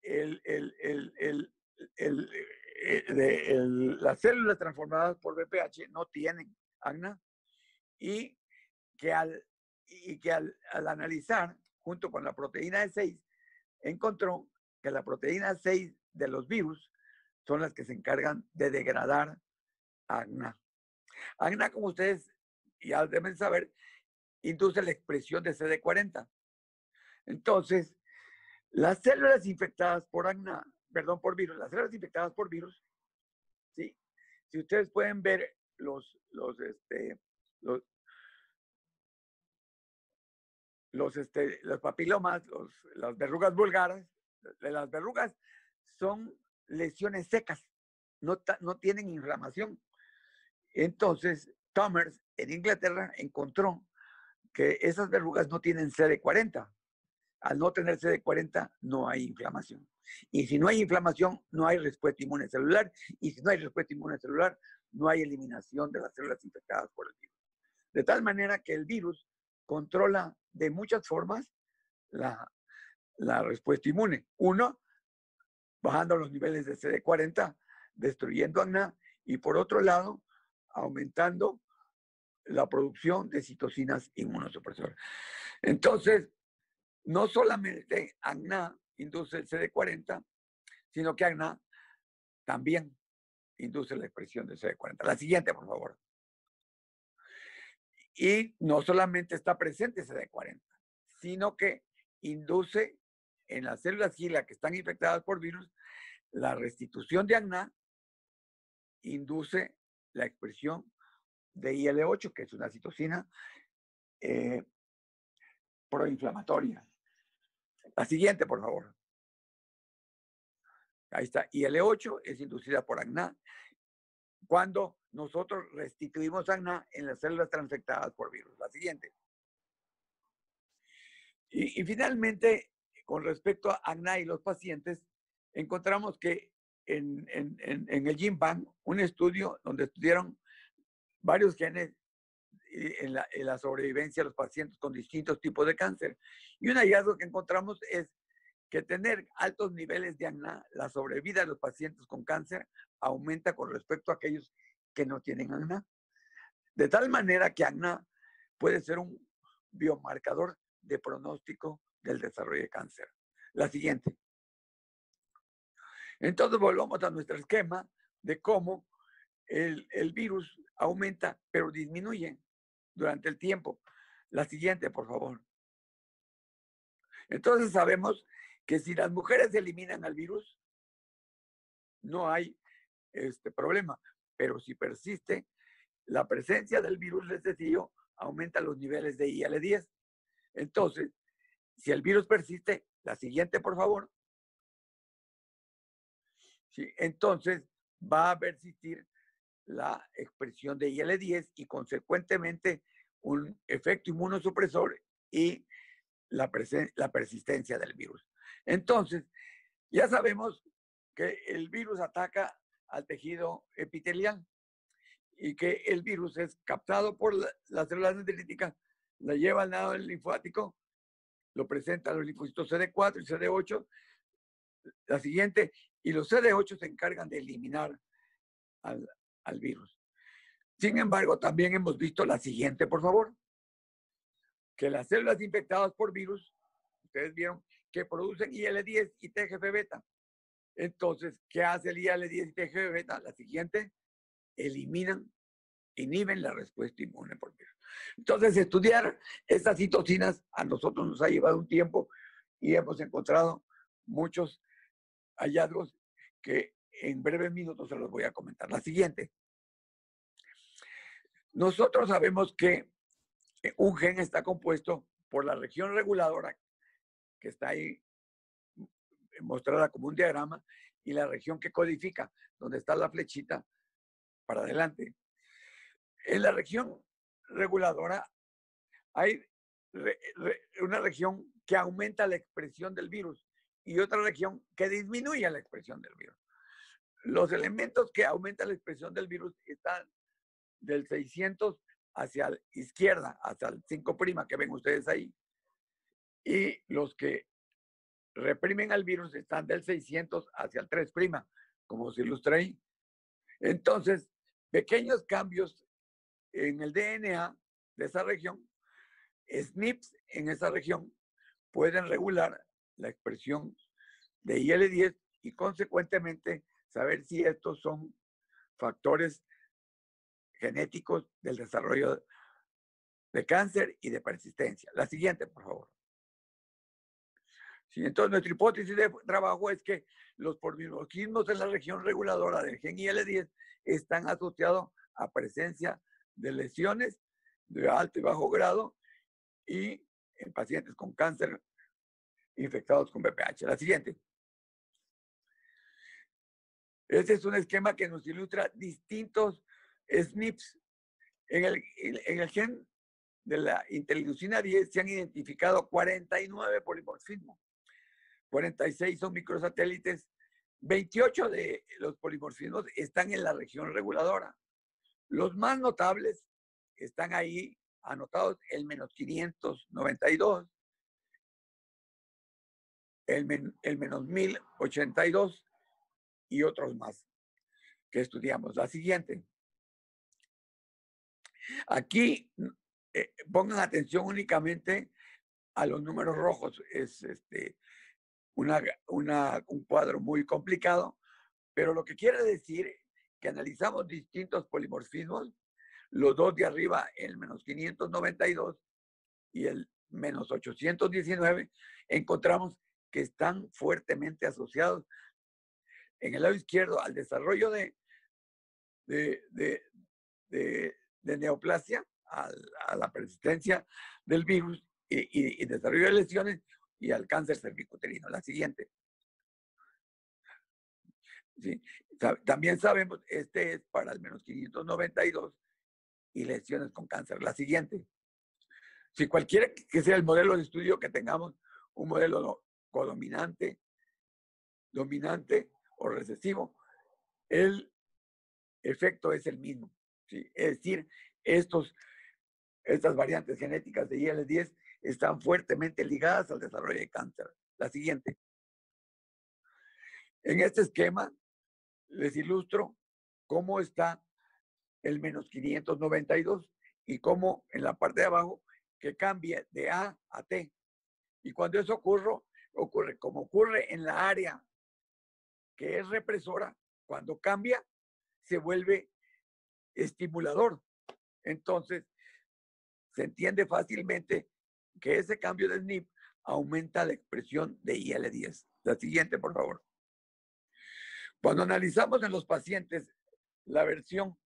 las células transformadas por VPH no tienen acná y que al analizar junto con la proteína E6 encontró que la proteína 6 de los virus son las que se encargan de degradar acná. Acná, como ustedes ya deben saber, induce la expresión de CD40. Entonces, las células infectadas por acná, perdón, por virus, las células infectadas por virus, ¿sí? Si ustedes pueden ver los papilomas, las verrugas vulgares, las verrugas son lesiones secas, no tienen inflamación. Entonces, Thomas en Inglaterra encontró que esas verrugas no tienen CD40. Al no tener CD40, no hay inflamación. Y si no hay inflamación, no hay respuesta inmune celular. Y si no hay respuesta inmune celular, no hay eliminación de las células infectadas por el virus. De tal manera que el virus controla de muchas formas la respuesta inmune. Uno, bajando los niveles de CD40, destruyendo acná, y por otro lado, aumentando la producción de citocinas inmunosupresoras. Entonces, no solamente acná induce el CD40, sino que acná también induce la expresión de CD40. La siguiente, por favor. Y no solamente está presente CD40, sino que induce en las células GILA que están infectadas por virus la restitución de acná, induce la expresión de IL-8, que es una citocina proinflamatoria. La siguiente, por favor. Ahí está. IL-8 es inducida por acná cuando nosotros restituimos acná en las células transfectadas por virus. La siguiente. Y finalmente, con respecto a acná y los pacientes, encontramos que en el GenBank, un estudio donde estudiaron varios genes en la sobrevivencia de los pacientes con distintos tipos de cáncer. Y un hallazgo que encontramos es que tener altos niveles de acná, la sobrevida de los pacientes con cáncer aumenta con respecto a aquellos que no tienen acná. De tal manera que acná puede ser un biomarcador de pronóstico del desarrollo de cáncer. La siguiente. Entonces volvamos a nuestro esquema de cómo el virus aumenta, pero disminuye durante el tiempo. La siguiente, por favor. Entonces sabemos que si las mujeres eliminan al virus, no hay problema. Pero si persiste, la presencia del virus, les decía, aumenta los niveles de IL-10. Entonces, si el virus persiste, la siguiente, por favor. ¿Sí? Entonces, va a persistir la expresión de IL-10 y consecuentemente un efecto inmunosupresor y la persistencia del virus. Entonces, ya sabemos que el virus ataca al tejido epitelial y que el virus es captado por las células dendríticas, la lleva al lado del linfático, lo presenta a los linfocitos CD4 y CD8, la siguiente, y los CD8 se encargan de eliminar al virus. Sin embargo, también hemos visto la siguiente, por favor, que las células infectadas por virus, ustedes vieron que producen IL-10 y TGF-beta. Entonces, ¿qué hace el IL-10 y TGF-beta? La siguiente, eliminan inhiben la respuesta inmune por virus. Entonces, estudiar estas citocinas a nosotros nos ha llevado un tiempo y hemos encontrado muchos hallazgos que en breves minutos se los voy a comentar. La siguiente. Nosotros sabemos que un gen está compuesto por la región reguladora, que está ahí mostrada como un diagrama, y la región que codifica, donde está la flechita para adelante. En la región reguladora hay una región que aumenta la expresión del virus y otra región que disminuye la expresión del virus. Los elementos que aumentan la expresión del virus están del 600 hacia la izquierda, hasta el 5' que ven ustedes ahí. Y los que reprimen al virus están del 600 hacia el 3', como se ilustra ahí. Entonces, pequeños cambios en el DNA de esa región, SNPs en esa región, pueden regular la expresión de IL-10 y consecuentemente saber si estos son factores genéticos del desarrollo de cáncer y de persistencia. La siguiente, por favor. Sí, entonces, nuestra hipótesis de trabajo es que los polimorfismos en la región reguladora del gen IL-10 están asociados a presencia de lesiones de alto y bajo grado y en pacientes con cáncer infectados con VPH. La siguiente. Este es un esquema que nos ilustra distintos SNPs. En el gen de la interleucina 10 se han identificado 49 polimorfismos. 46 son microsatélites. 28 de los polimorfismos están en la región reguladora. Los más notables están ahí anotados: el menos 592, el menos 1082 y otros más que estudiamos. La siguiente. Aquí pongan atención únicamente a los números rojos. Es un cuadro muy complicado, pero lo que quiere decir que analizamos distintos polimorfismos, los dos de arriba, el menos 592 y el menos 819, encontramos que están fuertemente asociados en el lado izquierdo al desarrollo de neoplasia, a la persistencia del virus y desarrollo de lesiones y al cáncer cervicuterino. La siguiente. Sí. También sabemos, este es para el menos 592 y lesiones con cáncer. La siguiente. Si cualquiera que sea el modelo de estudio que tengamos, un modelo codominante, dominante o recesivo, el efecto es el mismo. ¿Sí? Es decir, estas variantes genéticas de IL-10 están fuertemente ligadas al desarrollo de cáncer. La siguiente. En este esquema les ilustro cómo está el menos 592 y cómo en la parte de abajo que cambia de A a T. Y cuando eso ocurre como ocurre en la área que es represora, cuando cambia se vuelve estimulador. Entonces, se entiende fácilmente que ese cambio de SNP aumenta la expresión de IL-10. La siguiente, por favor. Cuando analizamos en los pacientes la versión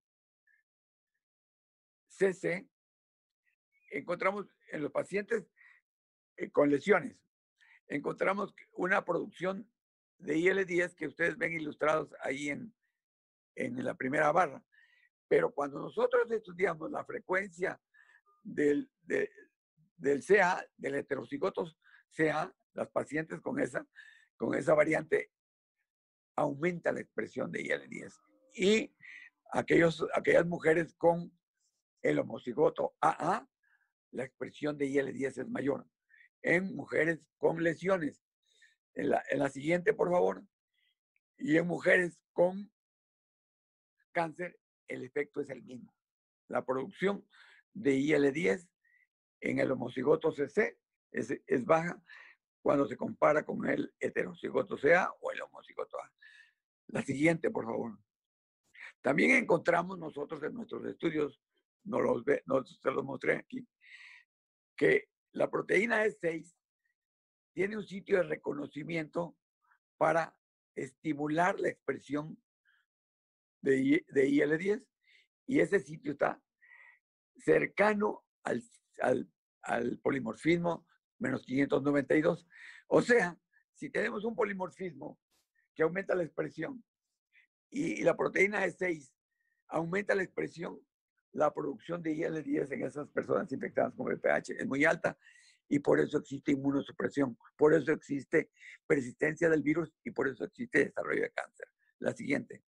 CC, encontramos en los pacientes con lesiones, encontramos una producción de IL-10 que ustedes ven ilustrados ahí en la primera barra. Pero cuando nosotros estudiamos la frecuencia del CA, del heterocigotos CA, las pacientes con esa variante, aumenta la expresión de IL-10. Y aquellas mujeres con el homocigoto AA, la expresión de IL-10 es mayor. En mujeres con lesiones. En la siguiente, por favor. Y en mujeres con cáncer, el efecto es el mismo. La producción de IL-10 en el homocigoto CC es baja cuando se compara con el heterocigoto CA o el homocigoto A. La siguiente, por favor. También encontramos nosotros en nuestros estudios, se los mostré aquí, que la proteína E6 tiene un sitio de reconocimiento para estimular la expresión de IL-10 y ese sitio está cercano al polimorfismo menos 592. O sea, si tenemos un polimorfismo que aumenta la expresión y la proteína E6 aumenta la expresión, la producción de IL-10 en esas personas infectadas con VPH es muy alta y por eso existe inmunosupresión, por eso existe persistencia del virus y por eso existe desarrollo de cáncer. La siguiente.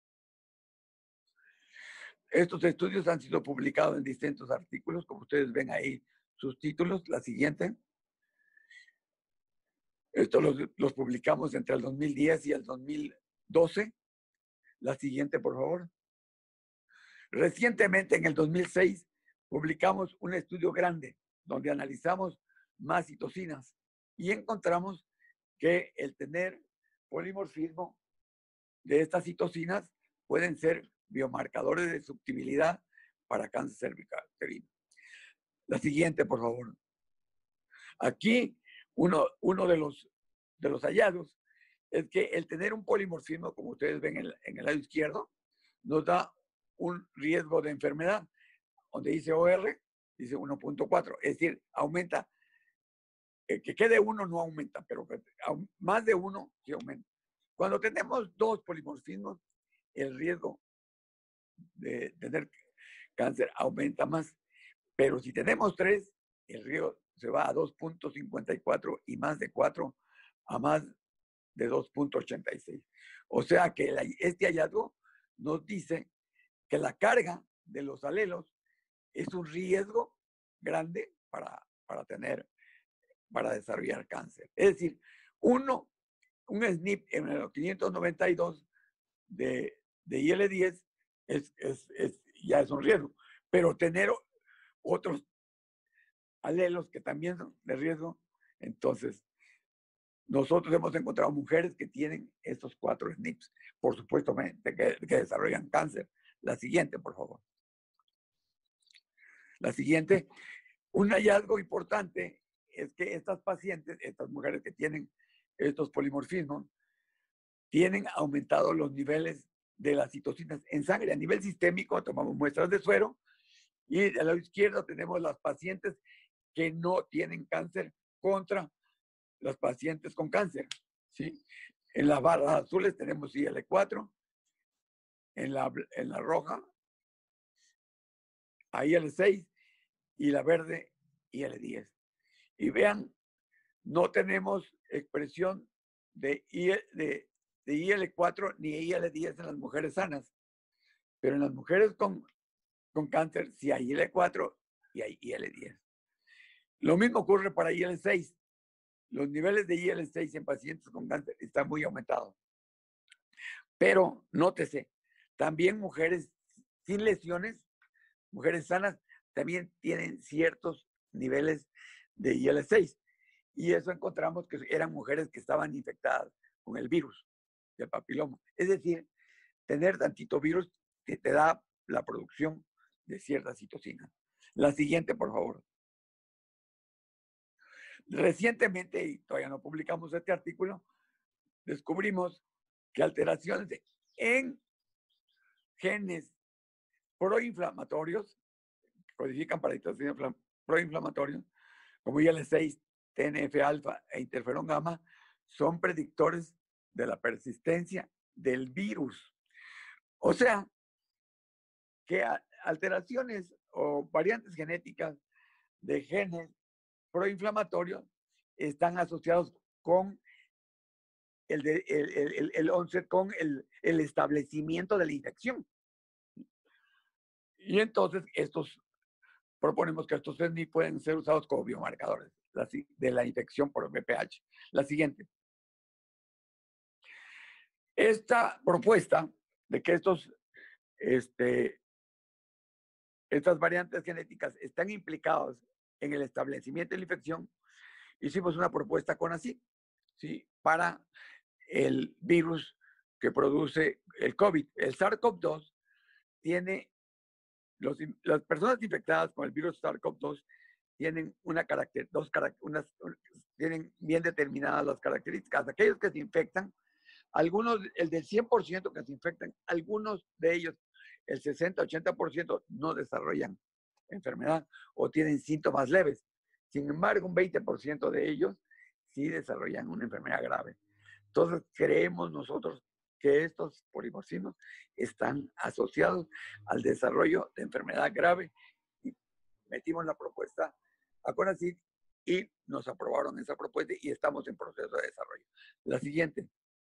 Estos estudios han sido publicados en distintos artículos, como ustedes ven ahí sus títulos. La siguiente. Estos los publicamos entre el 2010 y el 2012. La siguiente, por favor. Recientemente, en el 2006, publicamos un estudio grande donde analizamos más citocinas y encontramos que el tener polimorfismo de estas citocinas pueden ser biomarcadores de susceptibilidad para cáncer cervicuterino. La siguiente, por favor. Aquí, uno de los hallazgos es que el tener un polimorfismo, como ustedes ven en el lado izquierdo, nos da un riesgo de enfermedad, donde dice OR, dice 1.4, es decir, aumenta, que quede uno no aumenta, pero más de uno sí aumenta. Cuando tenemos dos polimorfismos, el riesgo de tener cáncer aumenta más, pero si tenemos tres, el riesgo se va a 2.54 y más de 4 a más de 2.86. O sea que este hallazgo nos dice que la carga de los alelos es un riesgo grande para desarrollar cáncer. Es decir, un SNP en el 592 de IL-10 ya es un riesgo, pero tener otros alelos que también son de riesgo, entonces nosotros hemos encontrado mujeres que tienen estos 4 SNPs, por supuesto, que desarrollan cáncer. La siguiente, por favor. La siguiente, un hallazgo importante es que estas pacientes, estas mujeres que tienen estos polimorfismos, tienen aumentados los niveles de las citocinas en sangre. A nivel sistémico, tomamos muestras de suero y al lado izquierdo tenemos las pacientes que no tienen cáncer contra las pacientes con cáncer, ¿sí? En las barras azules tenemos IL-4, en la roja a IL-6 y la verde IL-10. Y vean, no tenemos expresión de IL-4 ni IL-10 en las mujeres sanas, pero en las mujeres con cáncer sí hay IL-4 y hay IL-10. Lo mismo ocurre para IL-6. Los niveles de IL-6 en pacientes con cáncer están muy aumentados. Pero nótese, también mujeres sin lesiones, mujeres sanas, también tienen ciertos niveles de IL-6. Y eso encontramos que eran mujeres que estaban infectadas con el virus del papiloma. Es decir, tener tantito virus que te da la producción de ciertas citocinas. La siguiente, por favor. Recientemente, y todavía no publicamos este artículo, descubrimos que alteraciones en genes proinflamatorios, que codifican para proinflamatorios, como IL-6, TNF-alfa e interferón gamma, son predictores de la persistencia del virus. O sea, que alteraciones o variantes genéticas de genes proinflamatorios están asociados con el onset, con el establecimiento de la infección. Y entonces proponemos que estos SNP pueden ser usados como biomarcadores de la infección por VPH. La siguiente. Esta propuesta de que estas variantes genéticas están implicadas en el establecimiento de la infección, hicimos una propuesta con ACID, ¿sí? Para el virus que produce el COVID. El SARS-CoV-2 las personas infectadas con el virus SARS-CoV-2 tienen tienen bien determinadas las características. Aquellos que se infectan, algunos, el del 100% que se infectan, algunos de ellos, el 60-80% no desarrollan enfermedad o tienen síntomas leves. Sin embargo, un 20% de ellos sí desarrollan una enfermedad grave. Entonces, creemos nosotros que estos polimorfinos están asociados al desarrollo de enfermedad grave y metimos la propuesta a CONACYT y nos aprobaron esa propuesta y estamos en proceso de desarrollo. La siguiente.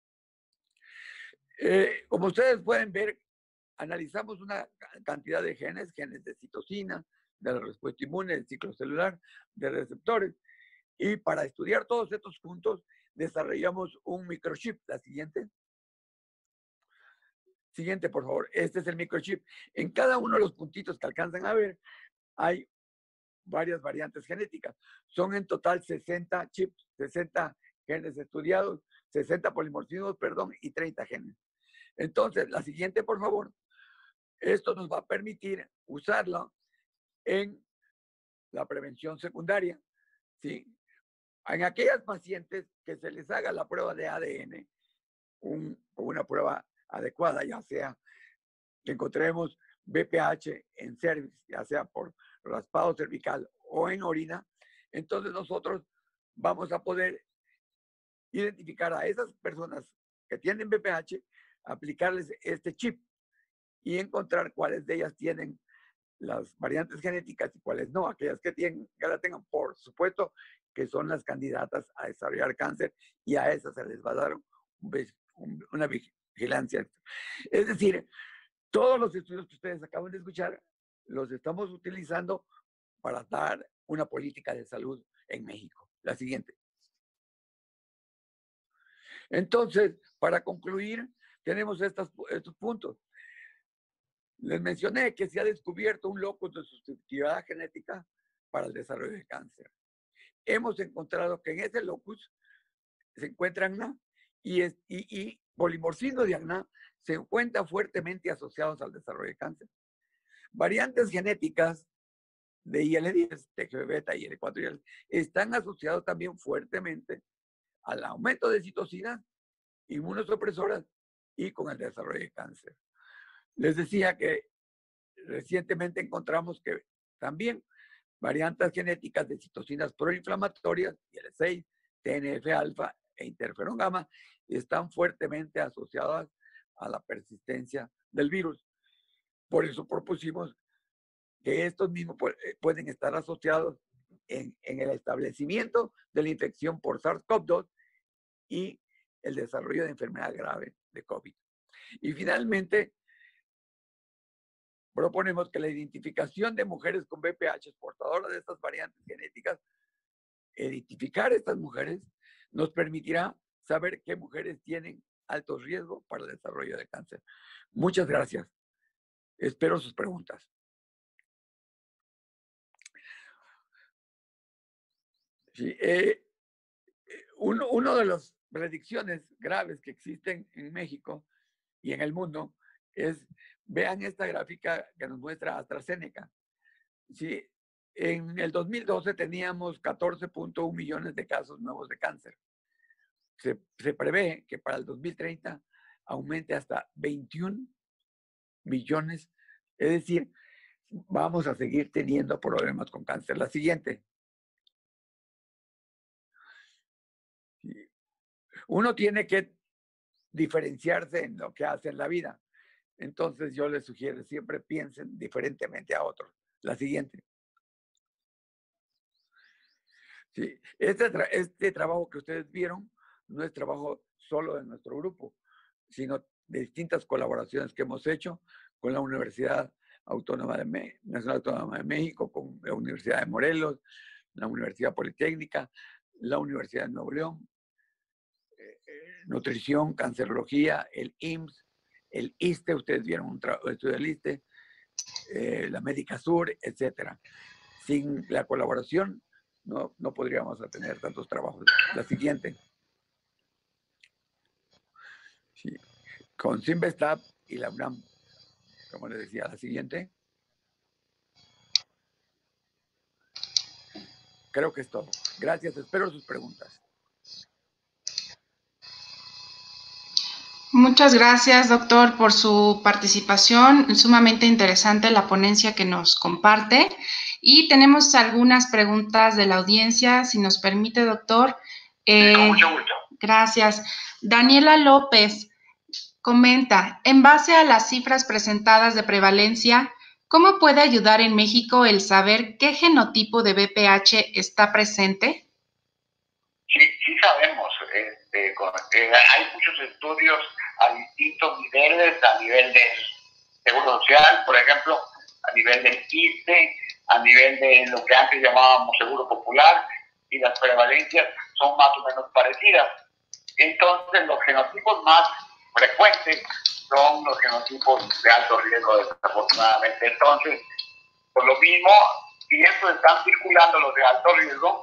Como ustedes pueden ver, analizamos una cantidad de genes de citocina, de la respuesta inmune, del ciclo celular, de receptores, y para estudiar todos estos puntos desarrollamos un microchip. La siguiente. Siguiente, por favor. Este es el microchip. En cada uno de los puntitos que alcanzan a ver hay varias variantes genéticas. Son en total 60 chips, 60 genes estudiados, 60 polimorfismos, perdón, y 30 genes. Entonces, la siguiente, por favor. Esto nos va a permitir usarlo en la prevención secundaria, ¿sí? En aquellas pacientes que se les haga la prueba de ADN, una prueba adecuada, ya sea que encontremos BPH en cervix, ya sea por raspado cervical o en orina, entonces nosotros vamos a poder identificar a esas personas que tienen BPH, aplicarles este chip y encontrar cuáles de ellas tienen las variantes genéticas y cuáles no. Aquellas que la tengan, por supuesto, que son las candidatas a desarrollar cáncer y a esas se les va a dar una vigilancia. Es decir, todos los estudios que ustedes acaban de escuchar los estamos utilizando para dar una política de salud en México. La siguiente. Entonces, para concluir, tenemos estos puntos. Les mencioné que se ha descubierto un locus de susceptibilidad genética para el desarrollo de cáncer. Hemos encontrado que en ese locus se encuentra ANA y polimorfismo de ANA se encuentran fuertemente asociados al desarrollo de cáncer. Variantes genéticas de IL-10, TGB beta y IL-4 están asociados también fuertemente al aumento de citocinas inmunosupresoras y con el desarrollo de cáncer. Les decía que recientemente encontramos que también variantes genéticas de citocinas proinflamatorias, IL-6, TNF-alfa e interferón gamma, están fuertemente asociadas a la persistencia del virus. Por eso propusimos que estos mismos pueden estar asociados en el establecimiento de la infección por SARS-CoV-2 y el desarrollo de enfermedad grave de COVID. Y finalmente, proponemos que la identificación de mujeres con VPH portadoras de estas variantes genéticas, identificar a estas mujeres, nos permitirá saber qué mujeres tienen alto riesgo para el desarrollo de cáncer. Muchas gracias. Espero sus preguntas. Sí, uno de las predicciones graves que existen en México y en el mundo es, vean esta gráfica que nos muestra AstraZeneca. Sí, en el 2012 teníamos 14.1 millones de casos nuevos de cáncer. Se prevé que para el 2030 aumente hasta 21 millones. Es decir, vamos a seguir teniendo problemas con cáncer. La siguiente. Uno tiene que diferenciarse en lo que hace en la vida. Entonces yo les sugiero, siempre piensen diferentemente a otros. La siguiente. Sí, este trabajo que ustedes vieron no es trabajo solo de nuestro grupo, sino de distintas colaboraciones que hemos hecho con la Universidad Nacional Autónoma de México, con la Universidad de Morelos, la Universidad Politécnica, la Universidad de Nuevo León, nutrición, cancerología, el IMSS, el ISSSTE, ustedes vieron un estudio del ISSSTE, la Médica Sur, etcétera. Sin la colaboración no podríamos tener tantos trabajos. La siguiente. Sí. Con Simvestab y la UNAM. como les decía, la siguiente. Creo que es todo. Gracias, espero sus preguntas. Muchas gracias, doctor, por su participación. Sumamente interesante la ponencia que nos comparte. Y tenemos algunas preguntas de la audiencia, si nos permite, doctor. Con mucho gusto. Gracias. Daniela López comenta, en base a las cifras presentadas de prevalencia, ¿cómo puede ayudar en México el saber qué genotipo de BPH está presente? Sí sabemos. Hay muchos estudios a distintos niveles, a nivel del Seguro Social, por ejemplo, a nivel del ISSSTE, a nivel de lo que antes llamábamos Seguro Popular, y las prevalencias son más o menos parecidas. Entonces, los genotipos más frecuentes son los genotipos de alto riesgo, desafortunadamente. Entonces, por lo mismo, si estos están circulando los de alto riesgo,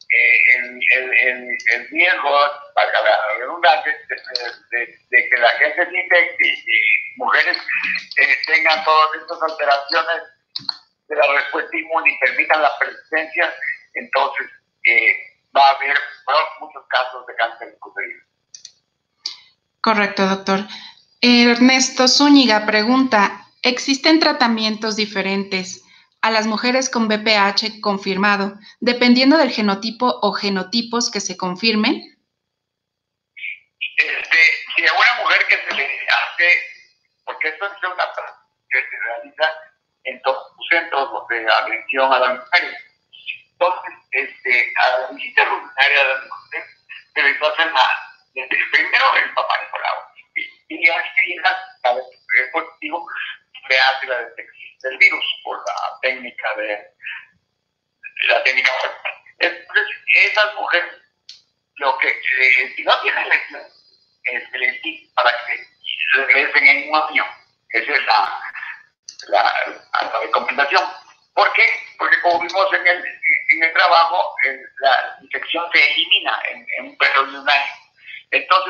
el riesgo, para la redundancia, de que la gente se infecte y mujeres tengan todas estas alteraciones de la respuesta inmune y permitan la persistencia, entonces va a haber muchos casos de cáncer de cutáneo. Correcto, doctor. Ernesto Zúñiga pregunta, ¿existen tratamientos diferentes a las mujeres con BPH confirmado, dependiendo del genotipo o genotipos que se confirmen? Si a una mujer que se le hace, porque esto es una práctica que se realiza en todos los centros de atención a las mujeres. Entonces, a la visita rutinaria de las mujeres se les hace primero el Papá Nicolau. Y así el positivo le hace la detección del virus por la técnica Entonces, esas mujeres, lo que si no tienen lesión, se les dice para que regresen en un año. Esa es la recomendación. ¿Por qué? Porque como vimos en el trabajo, la infección se elimina en un periodo de un año. Entonces,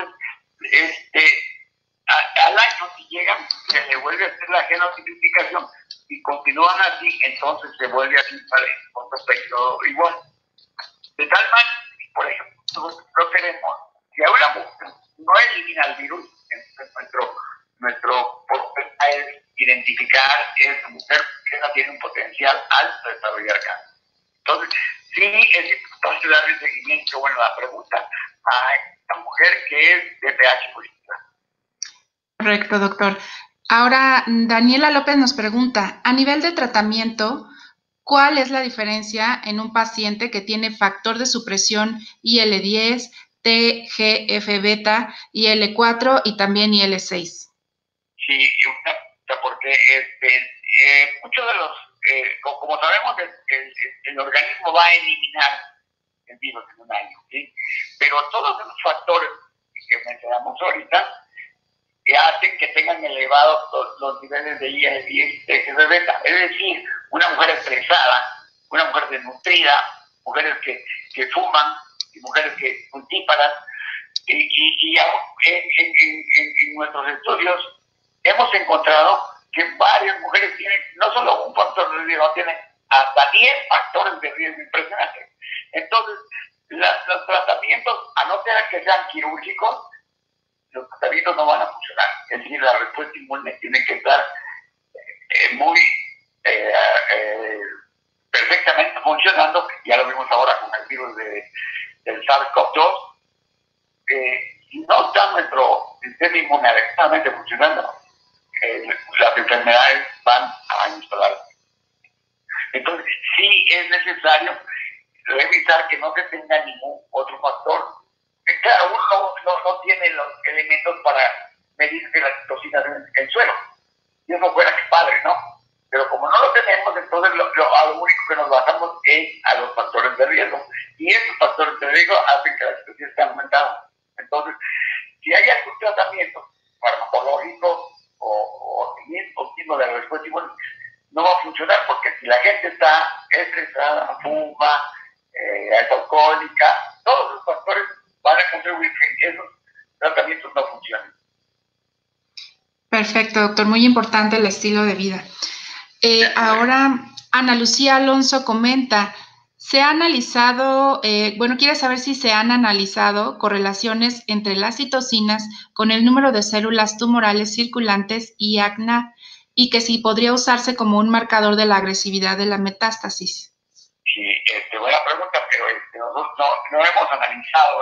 al año, si llegan, se le vuelve a hacer la genotipificación y continúan así, entonces se vuelve a hacer otro periodo igual. De tal manera, por ejemplo, nosotros no queremos, si ahora no elimina el virus, entonces nuestro problema es identificar esa mujer que no tiene un potencial alto de desarrollar cáncer. Entonces, sí es importante darle seguimiento, la pregunta a esta mujer que es de pH positiva. Correcto, doctor. Ahora, Daniela López nos pregunta, a nivel de tratamiento, ¿cuál es la diferencia en un paciente que tiene factor de supresión IL-10, TGF-beta, IL-4 y también IL-6? Sí, porque muchos de los, como sabemos, el organismo va a eliminar el virus en un año, ¿sí? Pero todos esos factores que mencionamos ahorita hacen que tengan elevados los niveles de IL-10 y TGF-beta. Es decir, una mujer estresada, una mujer desnutrida, mujeres que fuman y mujeres que multíparas. Y en nuestros estudios hemos encontrado que varias mujeres tienen no solo un factor de riesgo, tienen hasta 10 factores de riesgo impresionantes. Entonces, los tratamientos, a no ser que sean quirúrgicos, los tratamientos no van a funcionar. Es decir, la respuesta inmune tiene que estar muy perfectamente funcionando. Ya lo vimos ahora con el virus del SARS-CoV-2. Si no está nuestro sistema inmune adecuadamente funcionando, las enfermedades van a instalarse. Entonces, sí es necesario revisar que no se tenga ningún otro factor. Claro, uno no tiene los elementos para medir las toxinas en el suelo. Y eso fuera que padre, ¿no? Pero como no lo tenemos, entonces a lo único que nos basamos es a los factores de riesgo. Y esos factores de riesgo hacen que la situación esté aumentada. Entonces, si hay algún tratamiento farmacológico o mismo de la respuesta inmune, no va a funcionar, porque si la gente está estresada, fuma, es alcohólica, todos los factores van a contribuir que esos tratamientos no funcionen. Perfecto, doctor. Muy importante el estilo de vida. Ahora, Ana Lucía Alonso comenta, se ha analizado, quiere saber si se han analizado correlaciones entre las citocinas con el número de células tumorales circulantes y ACNA, y que si podría usarse como un marcador de la agresividad de la metástasis. Sí, buena pregunta, pero nosotros no hemos analizado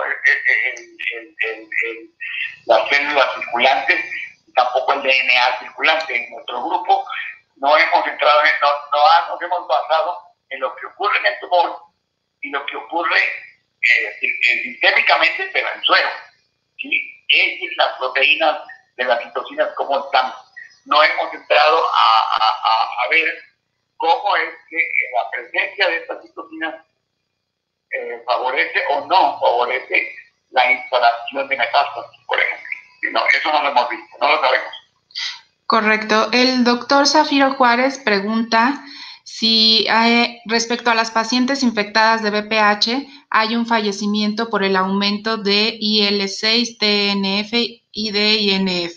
las células circulantes, tampoco el DNA circulante. En nuestro grupo no hemos entrado, nos hemos basado en lo que ocurre en el tumor y lo que ocurre sistémicamente, pero en suero. ¿Sí? Es las proteínas de las citocinas, cómo están. No hemos entrado a ver cómo es que la presencia de estas citocinas favorece o no favorece la instalación de metástasis, por ejemplo. No, eso no lo hemos visto, no lo sabemos. Correcto. El doctor Zafiro Juárez pregunta si respecto a las pacientes infectadas de VPH hay un fallecimiento por el aumento de IL-6, TNF y de INF.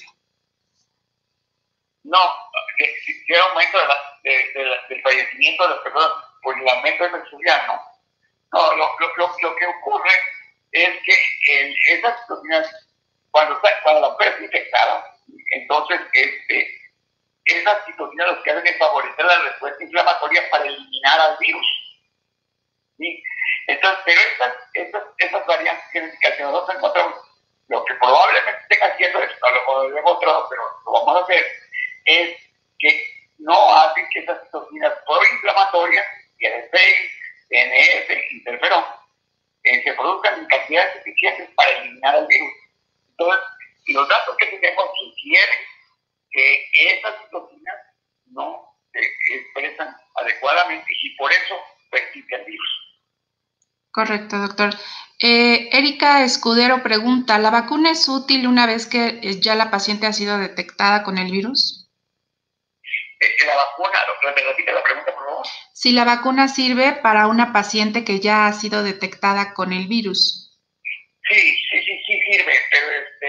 No, si hay aumento del fallecimiento de las personas por el aumento de la no. No, lo que ocurre es que esas citocinas, cuando la mujer es infectada, entonces esas citocinas lo que hacen es favorecer la respuesta inflamatoria para eliminar al virus. ¿Sí? Entonces, pero estas variantes genéticas que nosotros encontramos, lo que probablemente estén haciendo, a lo mejor lo he demostrado, pero lo vamos a hacer, es que no hacen que esas citocinas proinflamatorias, IL-6, TNF, interferón, se produzcan en cantidades suficientes para eliminar al virus. Entonces, los datos que tenemos sugieren que esas citocinas no se expresan adecuadamente y por eso persiste el virus. Correcto, doctor. Erika Escudero pregunta, ¿la vacuna es útil una vez que ya la paciente ha sido detectada con el virus? La vacuna, ¿me repite la pregunta, por favor? Si la vacuna sirve para una paciente que ya ha sido detectada con el virus. Sí sirve, pero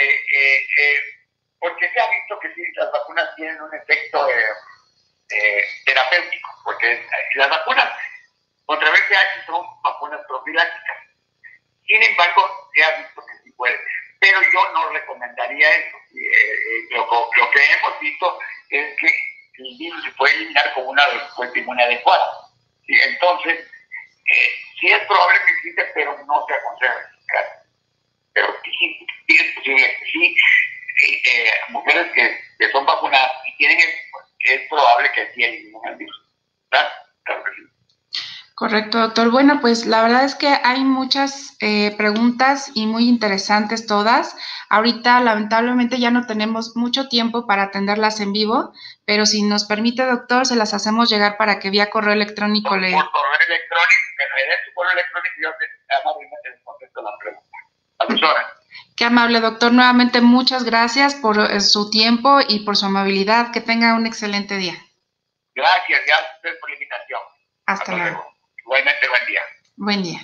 porque se ha visto que sí, las vacunas tienen un efecto terapéutico, porque las vacunas contra VPH son vacunas profilácticas. Sin embargo, se ha visto que sí puede, pero yo no recomendaría eso. Lo que hemos visto es que el virus se puede eliminar con una respuesta inmune adecuada. ¿Sí? Entonces, sí es probable que exista, pero no se aconseja. Pero sí es posible que sí, mujeres que son vacunadas y tienen es probable que sí eliminen el virus. Claro que sí. Correcto, doctor. Bueno, pues la verdad es que hay muchas preguntas y muy interesantes todas. Ahorita, lamentablemente, ya no tenemos mucho tiempo para atenderlas en vivo, pero si nos permite, doctor, se las hacemos llegar para que vía correo electrónico le... Por correo electrónico, que me den su correo electrónico y yo amablemente les contesto la pregunta. A tus horas. Qué amable, doctor. Nuevamente, muchas gracias por su tiempo y por su amabilidad. Que tenga un excelente día. Gracias a usted por la invitación. Hasta luego. Igualmente, buen día. Buen día.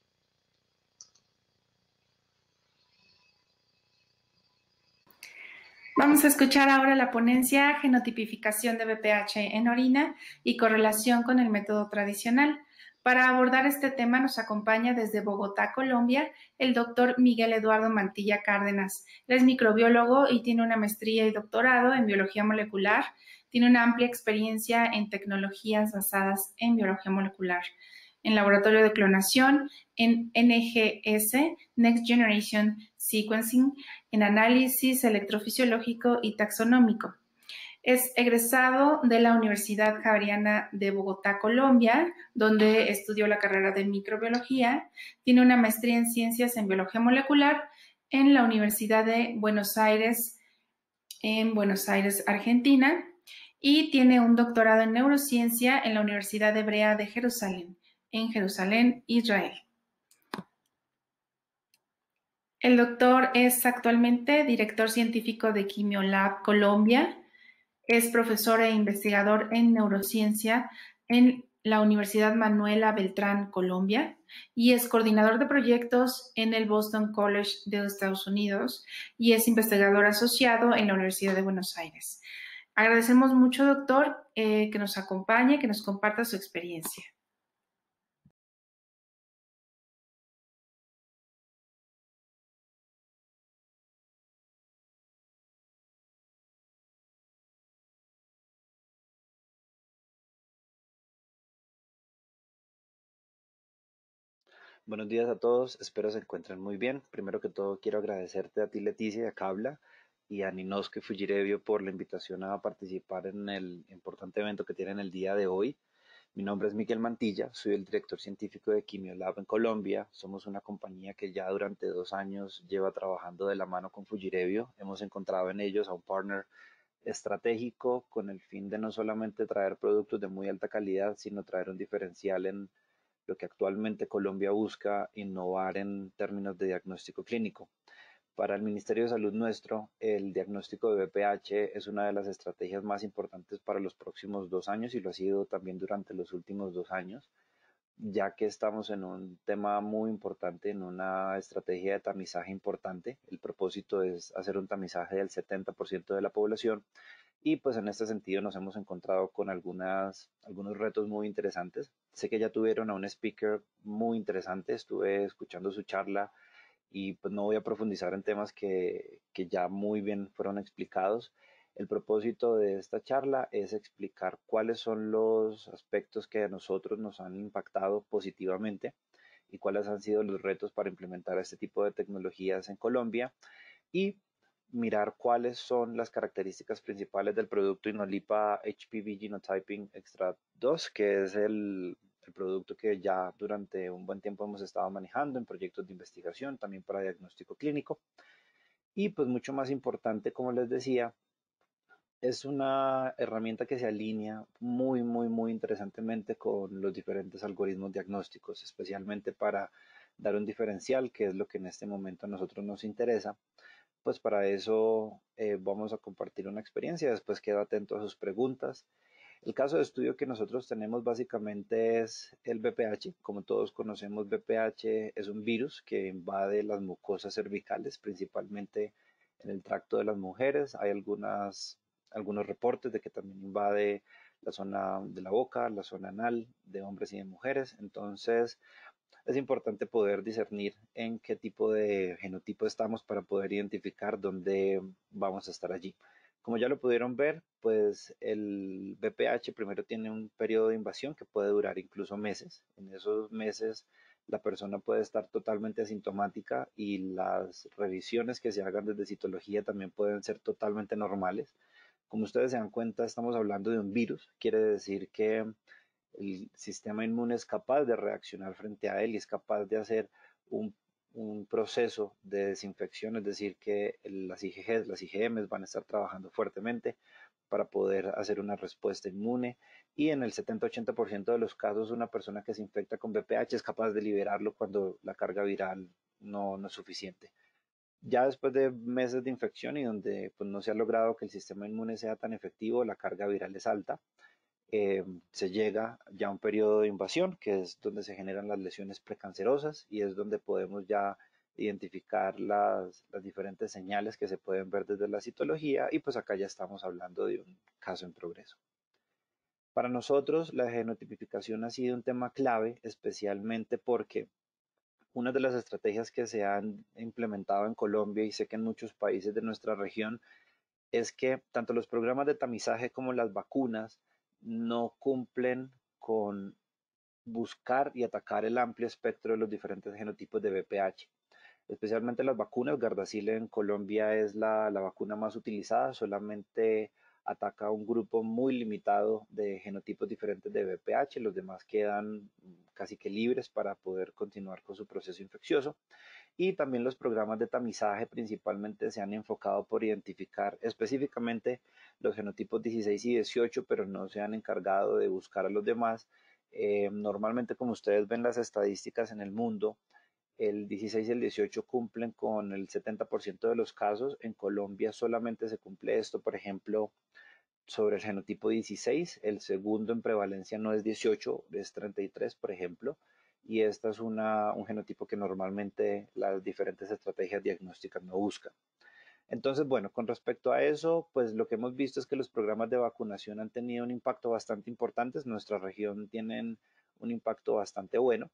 Vamos a escuchar ahora la ponencia Genotipificación de VPH en orina y correlación con el método tradicional. Para abordar este tema nos acompaña desde Bogotá, Colombia, el doctor Miguel Eduardo Mantilla Cárdenas. Él es microbiólogo y tiene una maestría y doctorado en biología molecular. Tiene una amplia experiencia en tecnologías basadas en biología molecular, en laboratorio de clonación, en NGS, Next Generation Sequencing, en análisis electrofisiológico y taxonómico. Es egresado de la Universidad Javeriana de Bogotá, Colombia, donde estudió la carrera de microbiología. Tiene una maestría en ciencias en biología molecular en la Universidad de Buenos Aires, en Buenos Aires, Argentina, y tiene un doctorado en neurociencia en la Universidad Hebrea de Jerusalén, en Jerusalén, Israel. El doctor es actualmente director científico de Quimiolab Colombia. Es profesor e investigador en neurociencia en la Universidad Manuela Beltrán, Colombia, y es coordinador de proyectos en el Boston College de Estados Unidos y es investigador asociado en la Universidad de Buenos Aires. Agradecemos mucho, doctor, que nos acompañe, que nos comparta su experiencia. Buenos días a todos, espero se encuentren muy bien. Primero que todo quiero agradecerte a ti Leticia y a Cabla y a Ninosuke Fujirevio por la invitación a participar en el importante evento que tienen el día de hoy. Mi nombre es Miguel Mantilla, soy el director científico de Quimiolab en Colombia. Somos una compañía que ya durante 2 años lleva trabajando de la mano con Fujirevio. Hemos encontrado en ellos a un partner estratégico con el fin de no solamente traer productos de muy alta calidad, sino traer un diferencial en lo que actualmente Colombia busca innovar en términos de diagnóstico clínico. Para el Ministerio de Salud nuestro, el diagnóstico de BPH es una de las estrategias más importantes para los próximos 2 años y lo ha sido también durante los últimos 2 años, ya que estamos en un tema muy importante, en una estrategia de tamizaje importante. El propósito es hacer un tamizaje del 70% de la población y pues en este sentido nos hemos encontrado con algunos retos muy interesantes. Sé que ya tuvieron a un speaker muy interesante, estuve escuchando su charla y pues no voy a profundizar en temas que ya muy bien fueron explicados. El propósito de esta charla es explicar cuáles son los aspectos que a nosotros nos han impactado positivamente y cuáles han sido los retos para implementar este tipo de tecnologías en Colombia y mirar cuáles son las características principales del producto Inolipa HPV Genotyping Extra 2, que es el producto que ya durante un buen tiempo hemos estado manejando en proyectos de investigación, también para diagnóstico clínico. Y pues mucho más importante, como les decía, es una herramienta que se alinea muy interesantemente con los diferentes algoritmos diagnósticos, especialmente para dar un diferencial, que es lo que en este momento a nosotros nos interesa. Pues para eso vamos a compartir una experiencia, después quedo atento a sus preguntas. El caso de estudio que nosotros tenemos básicamente es el VPH. Como todos conocemos, VPH es un virus que invade las mucosas cervicales, principalmente en el tracto de las mujeres. Hay algunos reportes de que también invade la zona de la boca, la zona anal de hombres y de mujeres. Entonces, es importante poder discernir en qué tipo de genotipo estamos para poder identificar dónde vamos a estar allí. Como ya lo pudieron ver, pues el BPH primero tiene un periodo de invasión que puede durar incluso meses. En esos meses la persona puede estar totalmente asintomática y las revisiones que se hagan desde citología también pueden ser totalmente normales. Como ustedes se dan cuenta, estamos hablando de un virus, quiere decir que el sistema inmune es capaz de reaccionar frente a él y es capaz de hacer un, un proceso de desinfección, es decir, que las IgGs, las IgMs van a estar trabajando fuertemente para poder hacer una respuesta inmune y en el 70-80% de los casos una persona que se infecta con VPH es capaz de liberarlo cuando la carga viral no es suficiente. Ya después de meses de infección y donde pues, no se ha logrado que el sistema inmune sea tan efectivo, la carga viral es alta, se llega ya a un periodo de invasión, que es donde se generan las lesiones precancerosas y es donde podemos ya identificar las diferentes señales que se pueden ver desde la citología y pues acá ya estamos hablando de un caso en progreso. Para nosotros la genotipificación ha sido un tema clave, especialmente porque una de las estrategias que se han implementado en Colombia y sé que en muchos países de nuestra región es que tanto los programas de tamizaje como las vacunas no cumplen con buscar y atacar el amplio espectro de los diferentes genotipos de VPH. Especialmente las vacunas, Gardasil en Colombia es la vacuna más utilizada, solamente ataca a un grupo muy limitado de genotipos diferentes de VPH, los demás quedan casi que libres para poder continuar con su proceso infeccioso. Y también los programas de tamizaje principalmente se han enfocado por identificar específicamente los genotipos 16 y 18, pero no se han encargado de buscar a los demás. Normalmente, como ustedes ven las estadísticas en el mundo, el 16 y el 18 cumplen con el 70% de los casos. En Colombia solamente se cumple esto, por ejemplo, sobre el genotipo 16, el segundo en prevalencia no es 18, es 33, por ejemplo, y esta es un genotipo que normalmente las diferentes estrategias diagnósticas no buscan. Entonces, bueno, con respecto a eso, pues lo que hemos visto es que los programas de vacunación han tenido un impacto bastante importante. En nuestra región tienen un impacto bastante bueno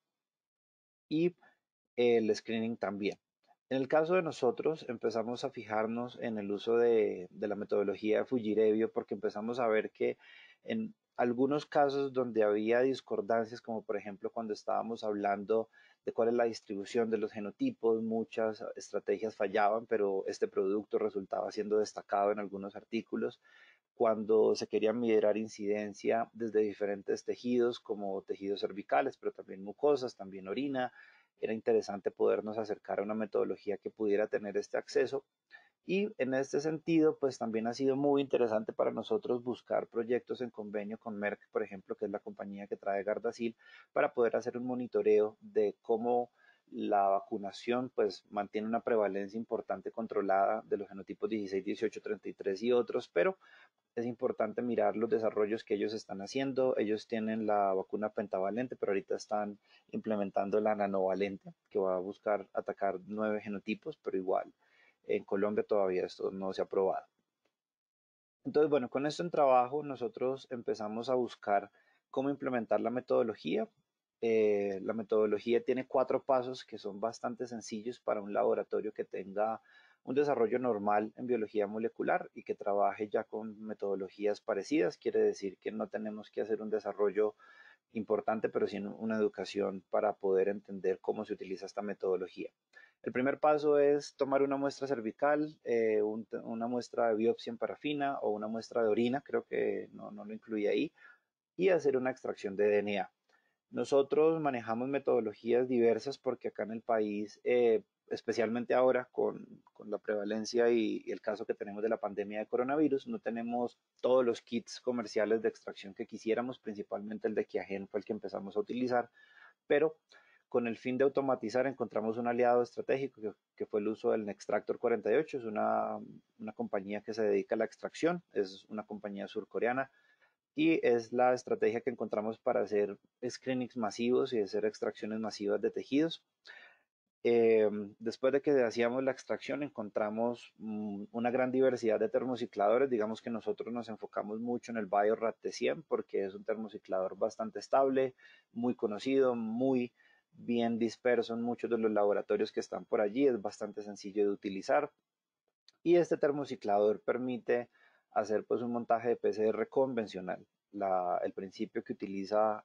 y el screening también. En el caso de nosotros, empezamos a fijarnos en el uso de la metodología de Fujirebio porque empezamos a ver que en algunos casos donde había discordancias, como por ejemplo cuando estábamos hablando de cuál es la distribución de los genotipos, muchas estrategias fallaban, pero este producto resultaba siendo destacado en algunos artículos. Cuando se quería mirar incidencia desde diferentes tejidos, como tejidos cervicales, pero también mucosas, también orina, era interesante podernos acercar a una metodología que pudiera tener este acceso. Y en este sentido, pues también ha sido muy interesante para nosotros buscar proyectos en convenio con Merck, por ejemplo, que es la compañía que trae Gardasil, para poder hacer un monitoreo de cómo la vacunación pues mantiene una prevalencia importante controlada de los genotipos 16, 18, 33 y otros, pero es importante mirar los desarrollos que ellos están haciendo. Ellos tienen la vacuna pentavalente, pero ahorita están implementando la nanovalente, que va a buscar atacar 9 genotipos, pero igual en Colombia todavía esto no se ha probado. Entonces, bueno, con esto en trabajo nosotros empezamos a buscar cómo implementar la metodología. La metodología tiene 4 pasos que son bastante sencillos para un laboratorio que tenga un desarrollo normal en biología molecular y que trabaje ya con metodologías parecidas. Quiere decir que no tenemos que hacer un desarrollo importante, pero sí una educación para poder entender cómo se utiliza esta metodología. El primer paso es tomar una muestra cervical, una muestra de biopsia en parafina o una muestra de orina, creo que no lo incluí ahí, y hacer una extracción de DNA. Nosotros manejamos metodologías diversas porque acá en el país, especialmente ahora con la prevalencia y el caso que tenemos de la pandemia de coronavirus, no tenemos todos los kits comerciales de extracción que quisiéramos, principalmente el de Qiagen fue el que empezamos a utilizar, pero con el fin de automatizar encontramos un aliado estratégico que fue el uso del Nextractor 48, es una compañía que se dedica a la extracción, es una compañía surcoreana y es la estrategia que encontramos para hacer screenings masivos y hacer extracciones masivas de tejidos. Después de que hacíamos la extracción encontramos una gran diversidad de termocicladores. Digamos que nosotros nos enfocamos mucho en el BioRad T100 porque es un termociclador bastante estable, muy conocido, muy bien disperso en muchos de los laboratorios que están por allí, es bastante sencillo de utilizar y este termociclador permite hacer pues un montaje de PCR convencional. El principio que utiliza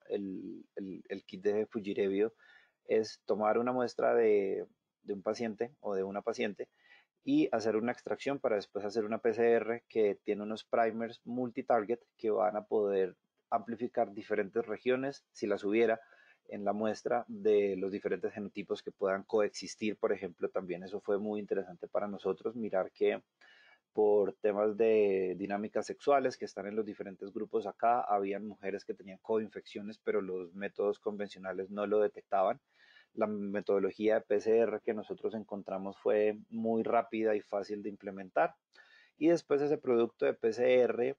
el kit de Fujirebio es tomar una muestra de un paciente o de una paciente y hacer una extracción para después hacer una PCR que tiene unos primers multitarget que van a poder amplificar diferentes regiones si las hubiera en la muestra de los diferentes genotipos que puedan coexistir, por ejemplo, también eso fue muy interesante para nosotros, mirar que por temas de dinámicas sexuales que están en los diferentes grupos acá, habían mujeres que tenían coinfecciones, pero los métodos convencionales no lo detectaban. La metodología de PCR que nosotros encontramos fue muy rápida y fácil de implementar. Y después ese producto de PCR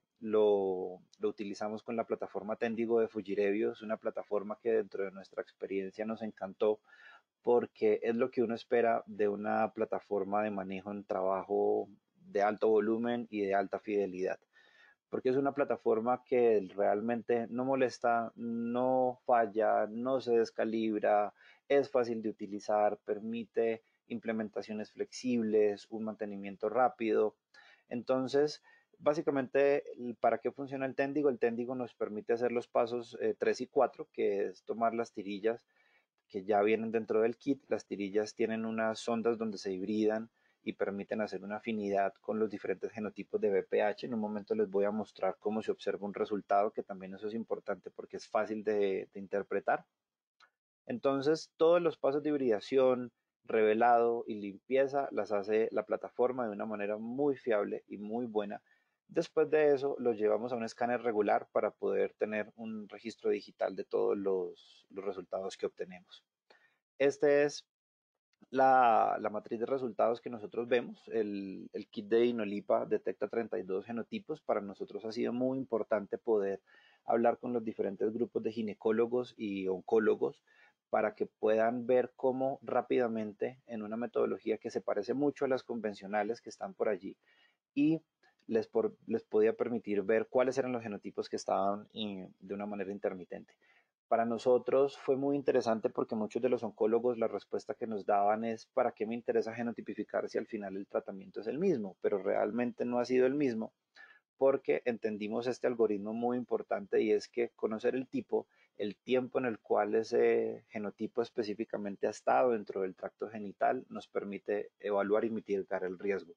lo utilizamos con la plataforma Tendigo de Fujirebio. Es una plataforma que dentro de nuestra experiencia nos encantó porque es lo que uno espera de una plataforma de manejo en trabajo de alto volumen y de alta fidelidad. Porque es una plataforma que realmente no molesta, no falla, no se descalibra, es fácil de utilizar, permite implementaciones flexibles, un mantenimiento rápido. Entonces, básicamente, ¿para qué funciona el Tendigo? El Tendigo nos permite hacer los pasos 3 y 4, que es tomar las tirillas que ya vienen dentro del kit. Las tirillas tienen unas sondas donde se hibridan y permiten hacer una afinidad con los diferentes genotipos de VPH. En un momento les voy a mostrar cómo se observa un resultado, que también eso es importante porque es fácil de interpretar. Entonces, todos los pasos de hibridación, revelado y limpieza las hace la plataforma de una manera muy fiable y muy buena. Después de eso, los llevamos a un escáner regular para poder tener un registro digital de todos los resultados que obtenemos. Este es la matriz de resultados que nosotros vemos, el kit de Inolipa detecta 32 genotipos. Para nosotros ha sido muy importante poder hablar con los diferentes grupos de ginecólogos y oncólogos para que puedan ver cómo rápidamente en una metodología que se parece mucho a las convencionales que están por allí y les podía permitir ver cuáles eran los genotipos que estaban de una manera intermitente. Para nosotros fue muy interesante porque muchos de los oncólogos la respuesta que nos daban es ¿para qué me interesa genotipificar si al final el tratamiento es el mismo? Pero realmente no ha sido el mismo porque entendimos este algoritmo muy importante y es que conocer el tipo, el tiempo en el cual ese genotipo específicamente ha estado dentro del tracto genital nos permite evaluar y mitigar el riesgo.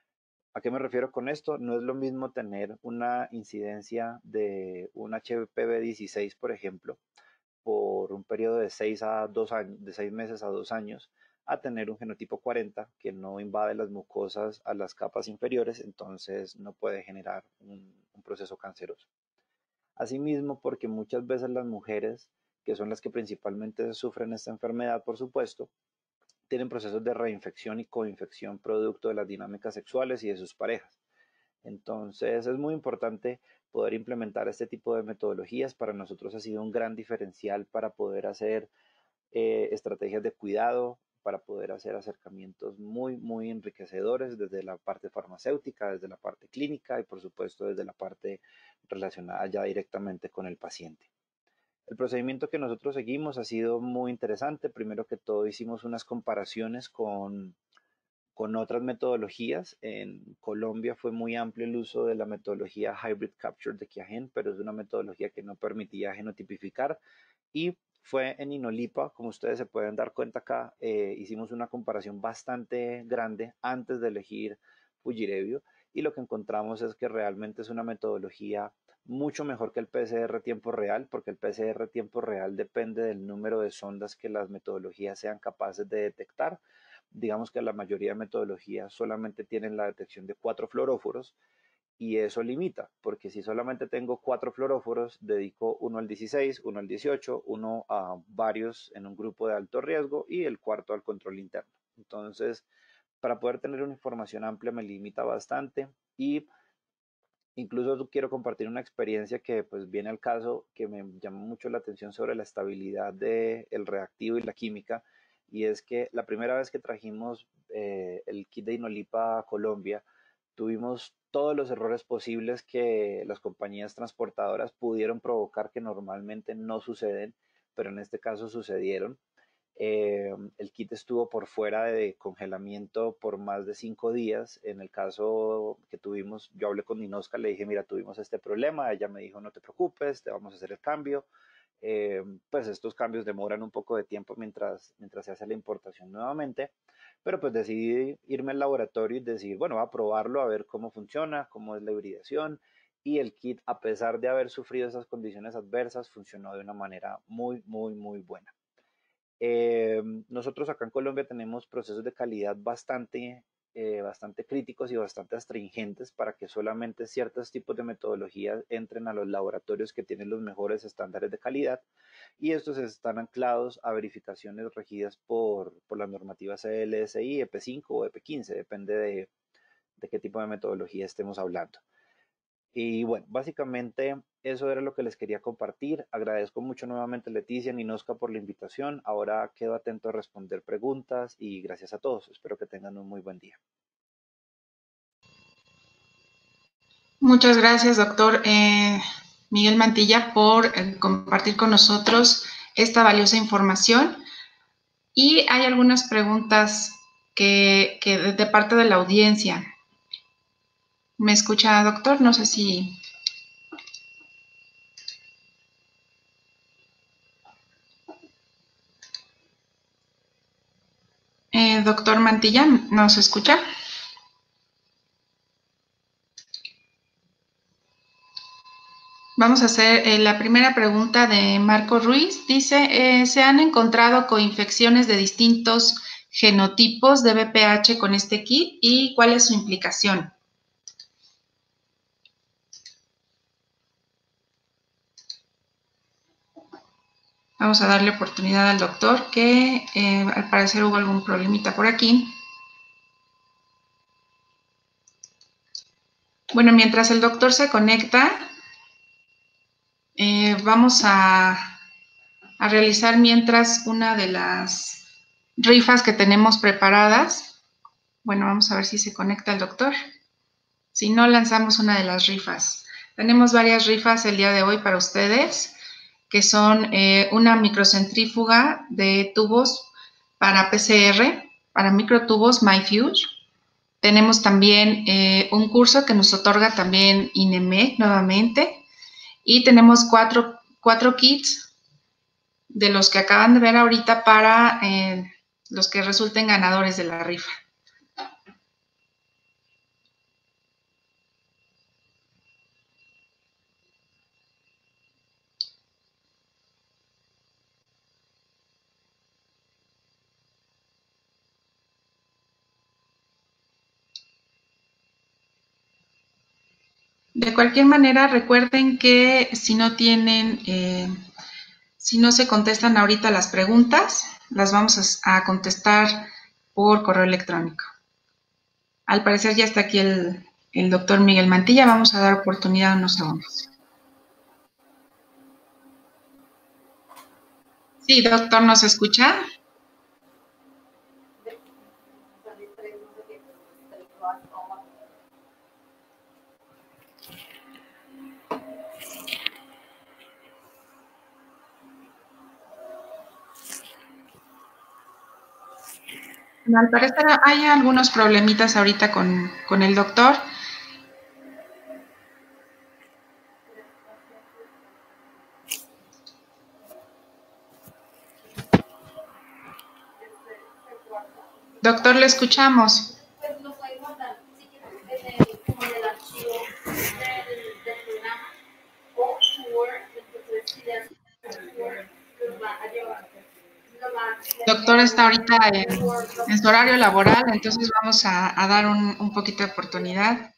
¿A qué me refiero con esto? No es lo mismo tener una incidencia de un HPV-16, por ejemplo, por un periodo de 6 a 2 años, de 6 meses a 2 años, a tener un genotipo 40 que no invade las mucosas a las capas inferiores, entonces no puede generar un proceso canceroso. Asimismo, porque muchas veces las mujeres, que son las que principalmente sufren esta enfermedad, por supuesto, tienen procesos de reinfección y coinfección producto de las dinámicas sexuales y de sus parejas. Entonces es muy importante poder implementar este tipo de metodologías. Para nosotros ha sido un gran diferencial para poder hacer estrategias de cuidado, para poder hacer acercamientos muy, muy enriquecedores desde la parte farmacéutica, desde la parte clínica y por supuesto desde la parte relacionada ya directamente con el paciente. El procedimiento que nosotros seguimos ha sido muy interesante. Primero que todo hicimos unas comparaciones con otras metodologías. En Colombia fue muy amplio el uso de la metodología Hybrid Capture de Qiagen, pero es una metodología que no permitía genotipificar. Y fue en Inolipa, como ustedes se pueden dar cuenta acá, hicimos una comparación bastante grande antes de elegir Fujirebio y lo que encontramos es que realmente es una metodología mucho mejor que el PCR tiempo real, porque el PCR tiempo real depende del número de sondas que las metodologías sean capaces de detectar. Digamos que la mayoría de metodologías solamente tienen la detección de 4 fluoróforos y eso limita, porque si solamente tengo 4 fluoróforos, dedico uno al 16, uno al 18, uno a varios en un grupo de alto riesgo y el cuarto al control interno. Entonces, para poder tener una información amplia me limita bastante y incluso quiero compartir una experiencia que pues viene al caso que me llamó mucho la atención sobre la estabilidad del reactivo y la química y es que la primera vez que trajimos el kit de Inolipa a Colombia tuvimos todos los errores posibles que las compañías transportadoras pudieron provocar que normalmente no suceden, pero en este caso sucedieron. El kit estuvo por fuera de congelamiento por más de 5 días. En el caso que tuvimos, yo hablé con Ninosca, le dije, mira, tuvimos este problema. Ella me dijo, no te preocupes, te vamos a hacer el cambio. Pues estos cambios demoran un poco de tiempo mientras se hace la importación nuevamente. Pero pues decidí irme al laboratorio y decir, bueno, voy a probarlo, a ver cómo funciona, cómo es la hibridación. Y el kit, a pesar de haber sufrido esas condiciones adversas, funcionó de una manera muy, muy, muy buena. Nosotros acá en Colombia tenemos procesos de calidad bastante críticos y bastante astringentes para que solamente ciertos tipos de metodologías entren a los laboratorios que tienen los mejores estándares de calidad y estos están anclados a verificaciones regidas por las normativas CLSI, EP5 o EP15, depende de qué tipo de metodología estemos hablando. Y bueno, básicamente eso era lo que les quería compartir. Agradezco mucho nuevamente a Leticia y Ninosca por la invitación. Ahora quedo atento a responder preguntas y gracias a todos. Espero que tengan un muy buen día. Muchas gracias, doctor Miguel Mantilla, por compartir con nosotros esta valiosa información. Y hay algunas preguntas que de parte de la audiencia. ¿Me escucha, doctor? No sé si... doctor Mantilla, ¿nos escucha? Vamos a hacer la primera pregunta de Marco Ruiz. Dice, ¿se han encontrado coinfecciones de distintos genotipos de VPH con este kit y cuál es su implicación? Vamos a darle oportunidad al doctor, que al parecer hubo algún problemita por aquí. Bueno, mientras el doctor se conecta, vamos a realizar mientras una de las rifas que tenemos preparadas. Bueno, vamos a ver si se conecta el doctor. Si no, lanzamos una de las rifas. Tenemos varias rifas el día de hoy para ustedes, que son una microcentrífuga de tubos para PCR, para microtubos MyFuse. Tenemos también un curso que nos otorga también INEMEC nuevamente. Y tenemos cuatro kits de los que acaban de ver ahorita para los que resulten ganadores de la rifa. De cualquier manera, recuerden que si no se contestan ahorita las preguntas, las vamos a contestar por correo electrónico. Al parecer ya está aquí el doctor Miguel Mantilla. Vamos a dar oportunidad unos segundos. Sí, doctor, ¿nos escucha? Al parecer hay algunos problemitas ahorita con el doctor. Doctor, le escuchamos. Pues lo puede guardar, si quieres, como en el archivo del programa o Word, entonces si le haces Word, los va a llevar. Doctor está ahorita en su horario laboral, entonces vamos a dar un poquito de oportunidad.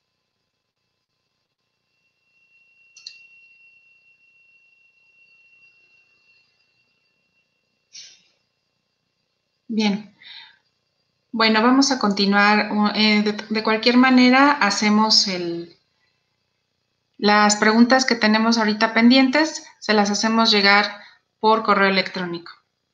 Bien. Bueno, vamos a continuar. De cualquier manera, hacemos las preguntas que tenemos ahorita pendientes, se las hacemos llegar por correo electrónico.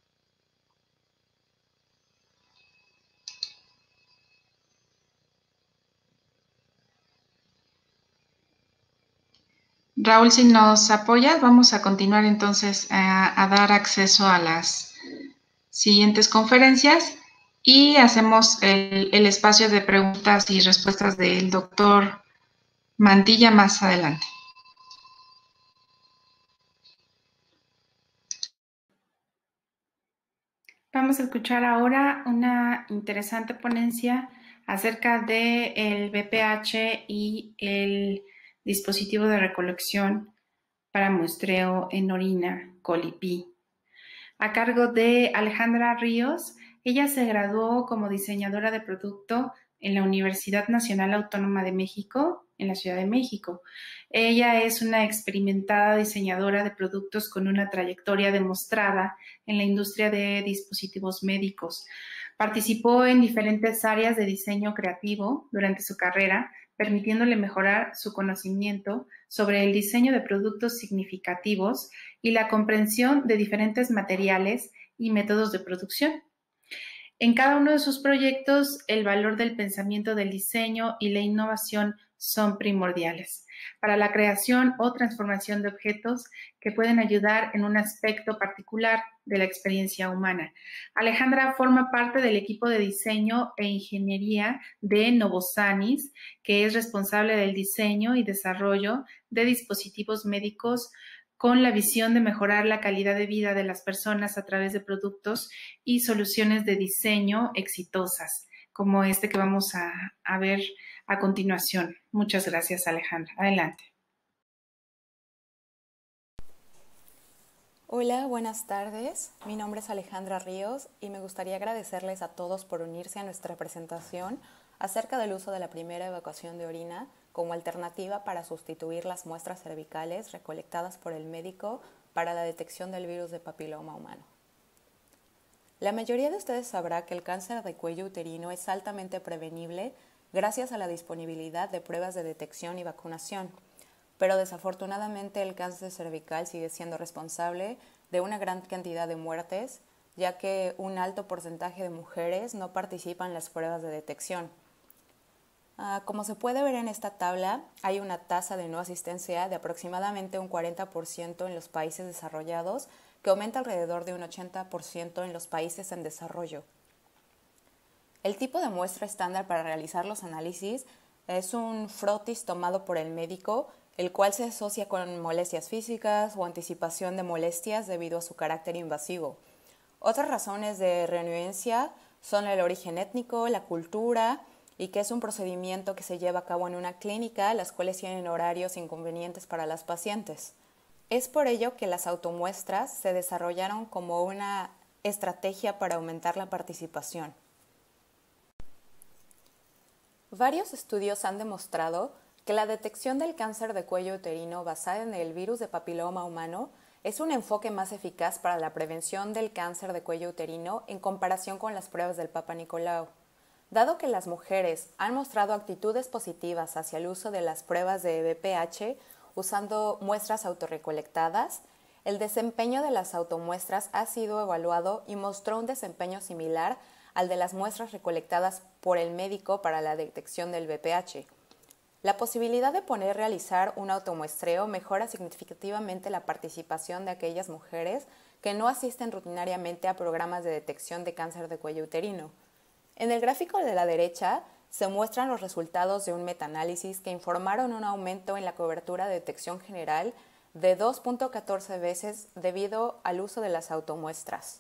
Raúl, si nos apoyas, vamos a continuar entonces a dar acceso a las siguientes conferencias y hacemos el espacio de preguntas y respuestas del doctor Mantilla más adelante. Vamos a escuchar ahora una interesante ponencia acerca del BPH y el dispositivo de recolección para muestreo en orina, Colli-Pee, a cargo de Alejandra Ríos. Ella se graduó como diseñadora de producto en la Universidad Nacional Autónoma de México, en la Ciudad de México. Ella es una experimentada diseñadora de productos con una trayectoria demostrada en la industria de dispositivos médicos. Participó en diferentes áreas de diseño creativo durante su carrera, permitiéndole mejorar su conocimiento sobre el diseño de productos significativos y la comprensión de diferentes materiales y métodos de producción. En cada uno de sus proyectos, el valor del pensamiento del diseño y la innovación son primordiales para la creación o transformación de objetos que pueden ayudar en un aspecto particular de la experiencia humana. Alejandra forma parte del equipo de diseño e ingeniería de Novosanis, que es responsable del diseño y desarrollo de dispositivos médicos con la visión de mejorar la calidad de vida de las personas a través de productos y soluciones de diseño exitosas, como este que vamos a ver a continuación. Muchas gracias, Alejandra. Adelante. Hola, buenas tardes. Mi nombre es Alejandra Ríos y me gustaría agradecerles a todos por unirse a nuestra presentación acerca del uso de la primera evacuación de orina como alternativa para sustituir las muestras cervicales recolectadas por el médico para la detección del virus de papiloma humano. La mayoría de ustedes sabrá que el cáncer de cuello uterino es altamente prevenible gracias a la disponibilidad de pruebas de detección y vacunación, pero desafortunadamente el cáncer cervical sigue siendo responsable de una gran cantidad de muertes, ya que un alto porcentaje de mujeres no participan en las pruebas de detección. Como se puede ver en esta tabla, hay una tasa de no asistencia de aproximadamente un 40% en los países desarrollados, que aumenta alrededor de un 80% en los países en desarrollo. El tipo de muestra estándar para realizar los análisis es un frotis tomado por el médico, el cual se asocia con molestias físicas o anticipación de molestias debido a su carácter invasivo. Otras razones de renuencia son el origen étnico, la cultura, y que es un procedimiento que se lleva a cabo en una clínica, las cuales tienen horarios inconvenientes para las pacientes. Es por ello que las automuestras se desarrollaron como una estrategia para aumentar la participación. Varios estudios han demostrado que la detección del cáncer de cuello uterino basada en el virus de papiloma humano es un enfoque más eficaz para la prevención del cáncer de cuello uterino en comparación con las pruebas del Papa Nicolau. Dado que las mujeres han mostrado actitudes positivas hacia el uso de las pruebas de VPH usando muestras autorrecolectadas, el desempeño de las automuestras ha sido evaluado y mostró un desempeño similar al de las muestras recolectadas por el médico para la detección del VPH. La posibilidad de realizar un automuestreo mejora significativamente la participación de aquellas mujeres que no asisten rutinariamente a programas de detección de cáncer de cuello uterino. En el gráfico de la derecha se muestran los resultados de un metaanálisis que informaron un aumento en la cobertura de detección general de 2.14 veces debido al uso de las automuestras.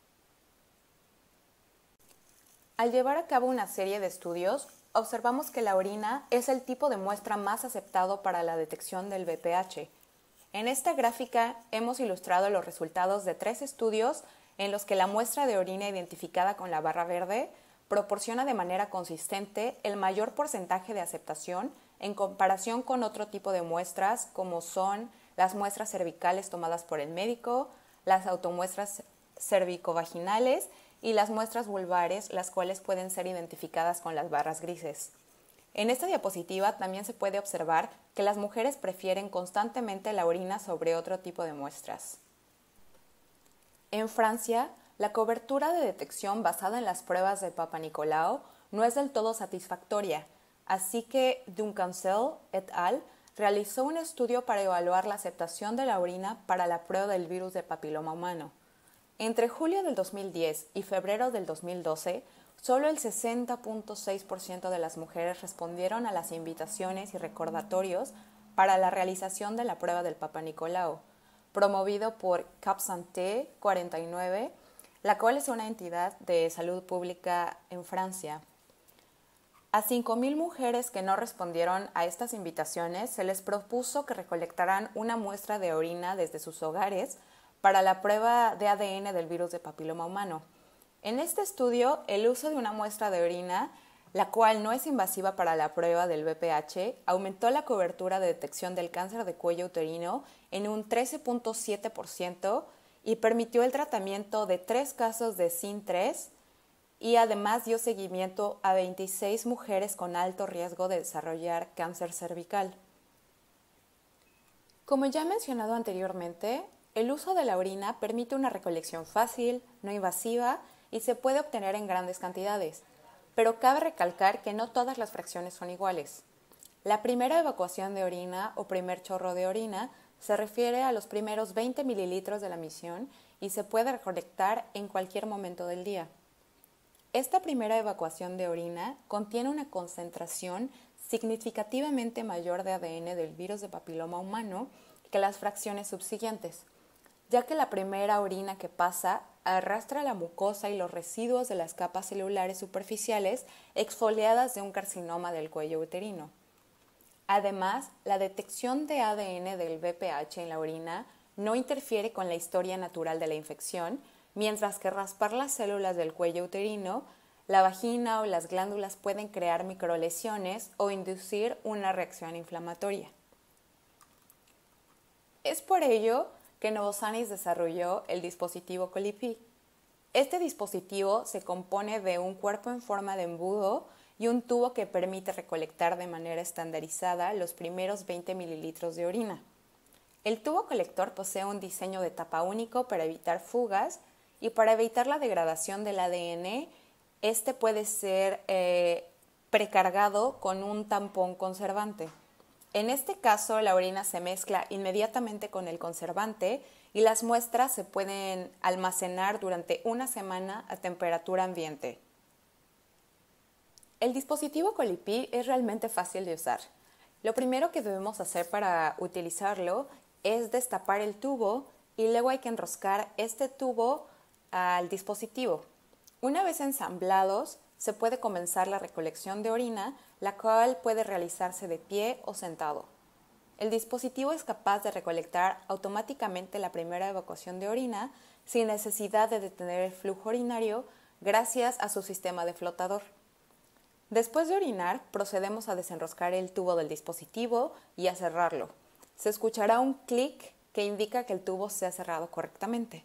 Al llevar a cabo una serie de estudios, observamos que la orina es el tipo de muestra más aceptado para la detección del VPH. En esta gráfica hemos ilustrado los resultados de 3 estudios en los que la muestra de orina identificada con la barra verde proporciona de manera consistente el mayor porcentaje de aceptación en comparación con otro tipo de muestras como son las muestras cervicales tomadas por el médico, las automuestras cervicovaginales y las muestras vulvares, las cuales pueden ser identificadas con las barras grises. En esta diapositiva también se puede observar que las mujeres prefieren constantemente la orina sobre otro tipo de muestras. En Francia, la cobertura de detección basada en las pruebas de Papa Nicolau no es del todo satisfactoria, así que Duncasel et al. Realizó un estudio para evaluar la aceptación de la orina para la prueba del virus de papiloma humano. Entre julio del 2010 y febrero del 2012, solo el 60.6% de las mujeres respondieron a las invitaciones y recordatorios para la realización de la prueba del Papa Nicolau, promovido por Cap Santé 49, la cual es una entidad de salud pública en Francia. A 5.000 mujeres que no respondieron a estas invitaciones se les propuso que recolectaran una muestra de orina desde sus hogares para la prueba de ADN del virus de papiloma humano. En este estudio, el uso de una muestra de orina, la cual no es invasiva para la prueba del VPH, aumentó la cobertura de detección del cáncer de cuello uterino en un 13.7% y permitió el tratamiento de 3 casos de SIN3 y además dio seguimiento a 26 mujeres con alto riesgo de desarrollar cáncer cervical. Como ya he mencionado anteriormente, el uso de la orina permite una recolección fácil, no invasiva y se puede obtener en grandes cantidades, pero cabe recalcar que no todas las fracciones son iguales. La primera evacuación de orina o primer chorro de orina se refiere a los primeros 20 mililitros de la misión y se puede recolectar en cualquier momento del día. Esta primera evacuación de orina contiene una concentración significativamente mayor de ADN del virus de papiloma humano que las fracciones subsiguientes, ya que la primera orina que pasa arrastra la mucosa y los residuos de las capas celulares superficiales exfoliadas de un carcinoma del cuello uterino. Además, la detección de ADN del VPH en la orina no interfiere con la historia natural de la infección, mientras que raspar las células del cuello uterino, la vagina o las glándulas pueden crear microlesiones o inducir una reacción inflamatoria. Es por ello que Novosanis desarrolló el dispositivo Colli-Pee. Este dispositivo se compone de un cuerpo en forma de embudo y un tubo que permite recolectar de manera estandarizada los primeros 20 mililitros de orina. El tubo colector posee un diseño de tapa único para evitar fugas y para evitar la degradación del ADN, este puede ser precargado con un tampón conservante. En este caso, la orina se mezcla inmediatamente con el conservante y las muestras se pueden almacenar durante una semana a temperatura ambiente. El dispositivo Colli-Pee es realmente fácil de usar. Lo primero que debemos hacer para utilizarlo es destapar el tubo y luego hay que enroscar este tubo al dispositivo. Una vez ensamblados, se puede comenzar la recolección de orina, la cual puede realizarse de pie o sentado. El dispositivo es capaz de recolectar automáticamente la primera evacuación de orina sin necesidad de detener el flujo urinario gracias a su sistema de flotador. Después de orinar, procedemos a desenroscar el tubo del dispositivo y a cerrarlo. Se escuchará un clic que indica que el tubo se ha cerrado correctamente.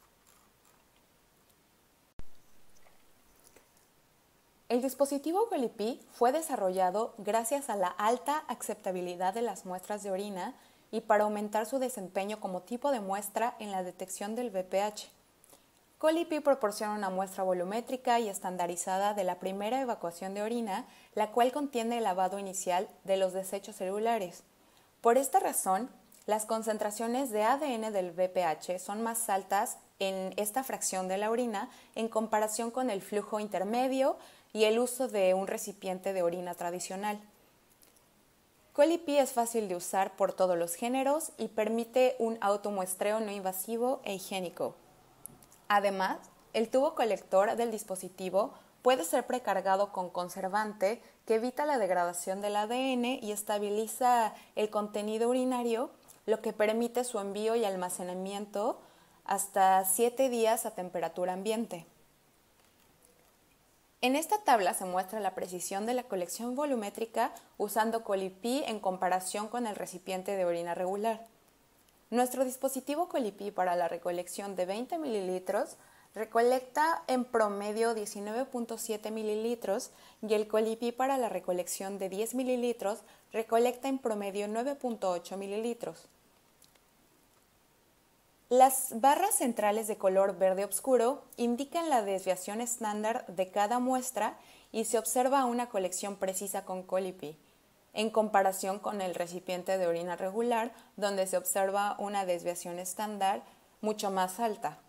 El dispositivo Colli-Pee fue desarrollado gracias a la alta aceptabilidad de las muestras de orina y para aumentar su desempeño como tipo de muestra en la detección del VPH. Colli-Pee proporciona una muestra volumétrica y estandarizada de la primera evacuación de orina, la cual contiene el lavado inicial de los desechos celulares. Por esta razón, las concentraciones de ADN del VPH son más altas en esta fracción de la orina en comparación con el flujo intermedio y el uso de un recipiente de orina tradicional. Colli-Pee es fácil de usar por todos los géneros y permite un automuestreo no invasivo e higiénico. Además, el tubo colector del dispositivo puede ser precargado con conservante que evita la degradación del ADN y estabiliza el contenido urinario, lo que permite su envío y almacenamiento hasta 7 días a temperatura ambiente. En esta tabla se muestra la precisión de la colección volumétrica usando Colli-Pee en comparación con el recipiente de orina regular. Nuestro dispositivo Colli-Pee para la recolección de 20 mililitros recolecta en promedio 19.7 mililitros y el Colli-Pee para la recolección de 10 mililitros recolecta en promedio 9.8 mililitros. Las barras centrales de color verde oscuro indican la desviación estándar de cada muestra y se observa una colección precisa con Colli-Pee, en comparación con el recipiente de orina regular, donde se observa una desviación estándar mucho más alta.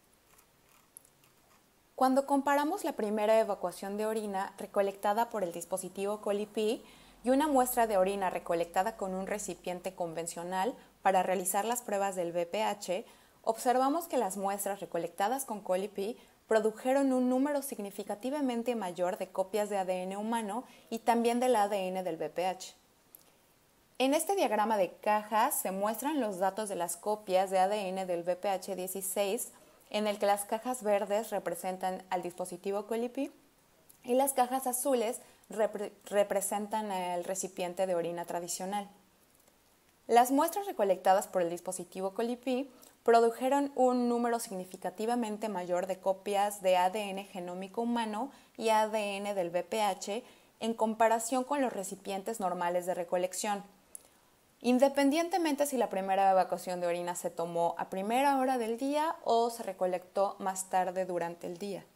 Cuando comparamos la primera evacuación de orina recolectada por el dispositivo Colli-Pee y una muestra de orina recolectada con un recipiente convencional para realizar las pruebas del VPH, observamos que las muestras recolectadas con Colli-Pee produjeron un número significativamente mayor de copias de ADN humano y también del ADN del VPH. En este diagrama de cajas se muestran los datos de las copias de ADN del VPH16, en el que las cajas verdes representan al dispositivo Colli-Pee y las cajas azules representan al recipiente de orina tradicional. Las muestras recolectadas por el dispositivo Colli-Pee produjeron un número significativamente mayor de copias de ADN genómico humano y ADN del VPH en comparación con los recipientes normales de recolección, independientemente si la primera evacuación de orina se tomó a primera hora del día o se recolectó más tarde durante el día.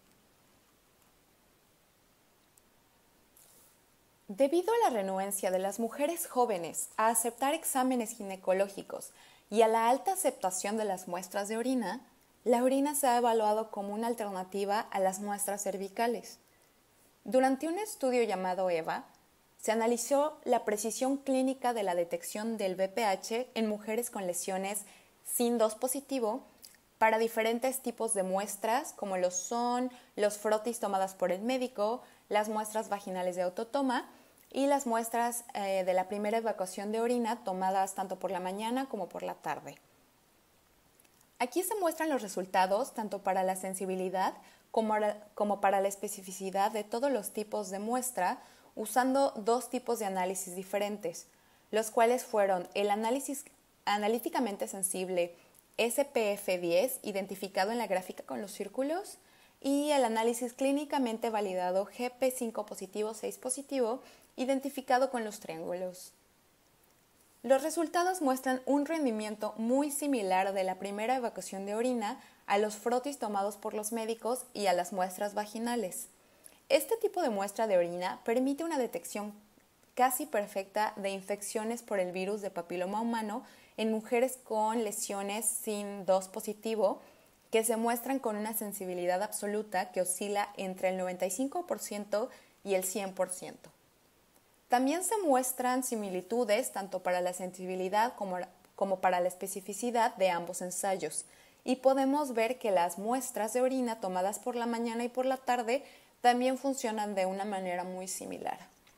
Debido a la renuencia de las mujeres jóvenes a aceptar exámenes ginecológicos y a la alta aceptación de las muestras de orina, la orina se ha evaluado como una alternativa a las muestras cervicales. Durante un estudio llamado EVA, se analizó la precisión clínica de la detección del VPH en mujeres con lesiones SIN2 positivo para diferentes tipos de muestras, como lo son los frotis tomadas por el médico, las muestras vaginales de autotoma y las muestras de la primera evacuación de orina tomadas tanto por la mañana como por la tarde. Aquí se muestran los resultados tanto para la sensibilidad como para la especificidad de todos los tipos de muestra, usando dos tipos de análisis diferentes, los cuales fueron el análisis analíticamente sensible SPF10, identificado en la gráfica con los círculos, y el análisis clínicamente validado GP5 positivo 6 positivo, identificado con los triángulos. Los resultados muestran un rendimiento muy similar de la primera evacuación de orina a los frotis tomados por los médicos y a las muestras vaginales. Este tipo de muestra de orina permite una detección casi perfecta de infecciones por el virus de papiloma humano en mujeres con lesiones sin 2 positivo, que se muestran con una sensibilidad absoluta que oscila entre el 95% y el 100%. También se muestran similitudes tanto para la sensibilidad como para la especificidad de ambos ensayos, y podemos ver que las muestras de orina tomadas por la mañana y por la tarde también funcionan de una manera muy similar.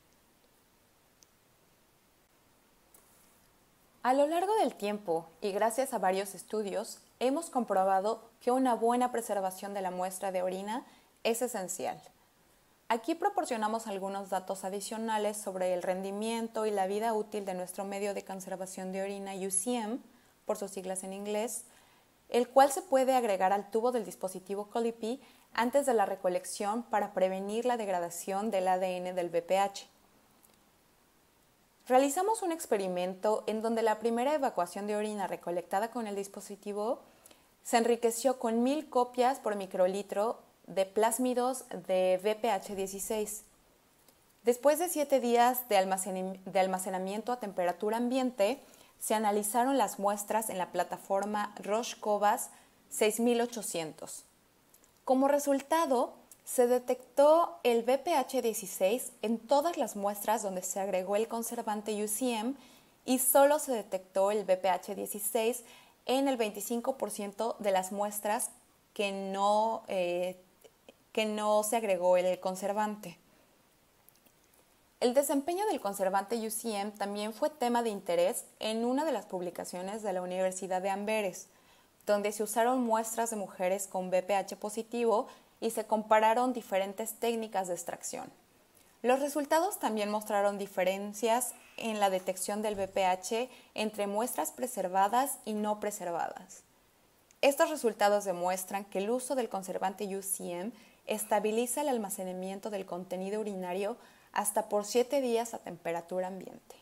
A lo largo del tiempo, y gracias a varios estudios, hemos comprobado que una buena preservación de la muestra de orina es esencial. Aquí proporcionamos algunos datos adicionales sobre el rendimiento y la vida útil de nuestro medio de conservación de orina UCM, por sus siglas en inglés, el cual se puede agregar al tubo del dispositivo Colli-Pee antes de la recolección para prevenir la degradación del ADN del VPH. Realizamos un experimento en donde la primera evacuación de orina recolectada con el dispositivo se enriqueció con 1000 copias por microlitro de plásmidos de VPH16. Después de 7 días de almacenamiento a temperatura ambiente, se analizaron las muestras en la plataforma Roche Cobas 6800. Como resultado, se detectó el VPH16 en todas las muestras donde se agregó el conservante UCM y solo se detectó el VPH16 en el 25% de las muestras que no se agregó el conservante. El desempeño del conservante UCM también fue tema de interés en una de las publicaciones de la Universidad de Amberes, donde se usaron muestras de mujeres con VPH positivo y se compararon diferentes técnicas de extracción. Los resultados también mostraron diferencias en la detección del VPH entre muestras preservadas y no preservadas. Estos resultados demuestran que el uso del conservante UCM estabiliza el almacenamiento del contenido urinario hasta por 7 días a temperatura ambiente.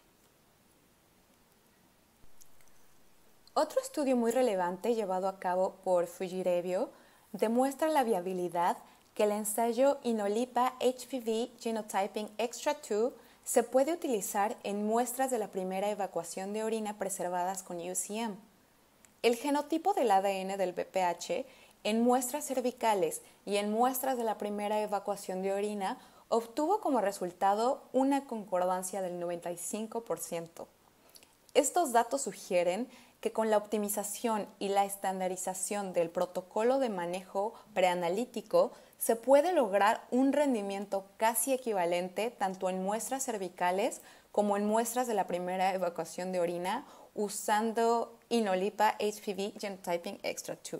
Otro estudio muy relevante llevado a cabo por Fujirebio demuestra la viabilidad que el ensayo Inolipa HPV Genotyping Extra 2 se puede utilizar en muestras de la primera evacuación de orina preservadas con UCM. El genotipo del ADN del VPH en muestras cervicales y en muestras de la primera evacuación de orina obtuvo como resultado una concordancia del 95%. Estos datos sugieren que con la optimización y la estandarización del protocolo de manejo preanalítico se puede lograr un rendimiento casi equivalente tanto en muestras cervicales como en muestras de la primera evacuación de orina usando Inolipa HPV Genotyping Extra 2.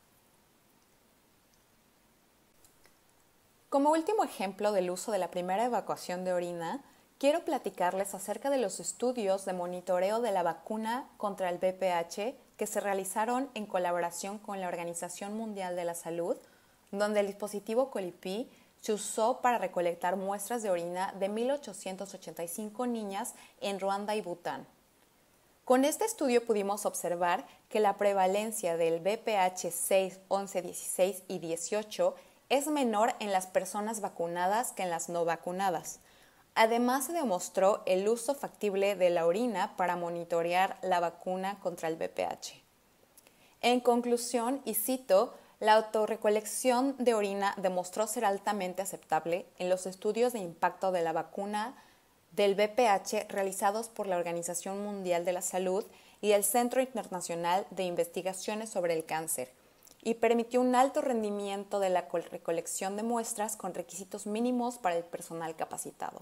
Como último ejemplo del uso de la primera evacuación de orina, quiero platicarles acerca de los estudios de monitoreo de la vacuna contra el VPH que se realizaron en colaboración con la Organización Mundial de la Salud, donde el dispositivo Colli-Pee se usó para recolectar muestras de orina de 1.885 niñas en Ruanda y Bután. Con este estudio pudimos observar que la prevalencia del VPH 6, 11, 16 y 18 es menor en las personas vacunadas que en las no vacunadas. Además, se demostró el uso factible de la orina para monitorear la vacuna contra el VPH. En conclusión, y cito, la autorrecolección de orina demostró ser altamente aceptable en los estudios de impacto de la vacuna del VPH realizados por la Organización Mundial de la Salud y el Centro Internacional de Investigaciones sobre el Cáncer, y permitió un alto rendimiento de la recolección de muestras con requisitos mínimos para el personal capacitado.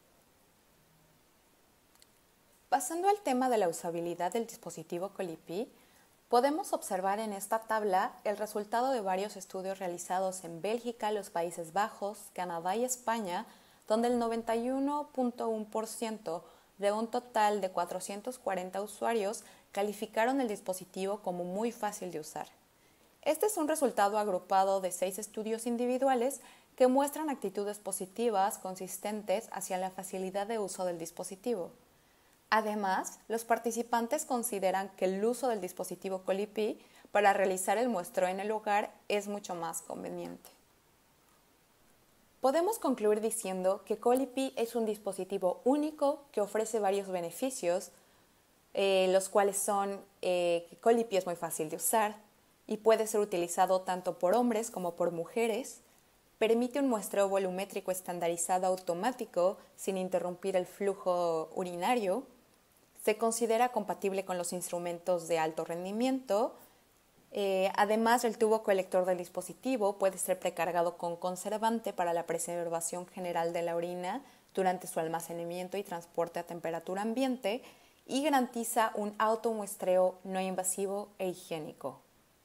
Pasando al tema de la usabilidad del dispositivo Colli-Pee, podemos observar en esta tabla el resultado de varios estudios realizados en Bélgica, los Países Bajos, Canadá y España, donde el 91.1% de un total de 440 usuarios, calificaron el dispositivo como muy fácil de usar. Este es un resultado agrupado de 6 estudios individuales que muestran actitudes positivas consistentes hacia la facilidad de uso del dispositivo. Además, los participantes consideran que el uso del dispositivo Colli-Pee para realizar el muestreo en el hogar es mucho más conveniente. Podemos concluir diciendo que Colli-Pee es un dispositivo único que ofrece varios beneficios, los cuales son que Colli-Pee es muy fácil de usar y puede ser utilizado tanto por hombres como por mujeres, permite un muestreo volumétrico estandarizado automático sin interrumpir el flujo urinario, se considera compatible con los instrumentos de alto rendimiento. Además, el tubo colector del dispositivo puede ser precargado con conservante para la preservación general de la orina durante su almacenamiento y transporte a temperatura ambiente y garantiza un automuestreo no invasivo e higiénico.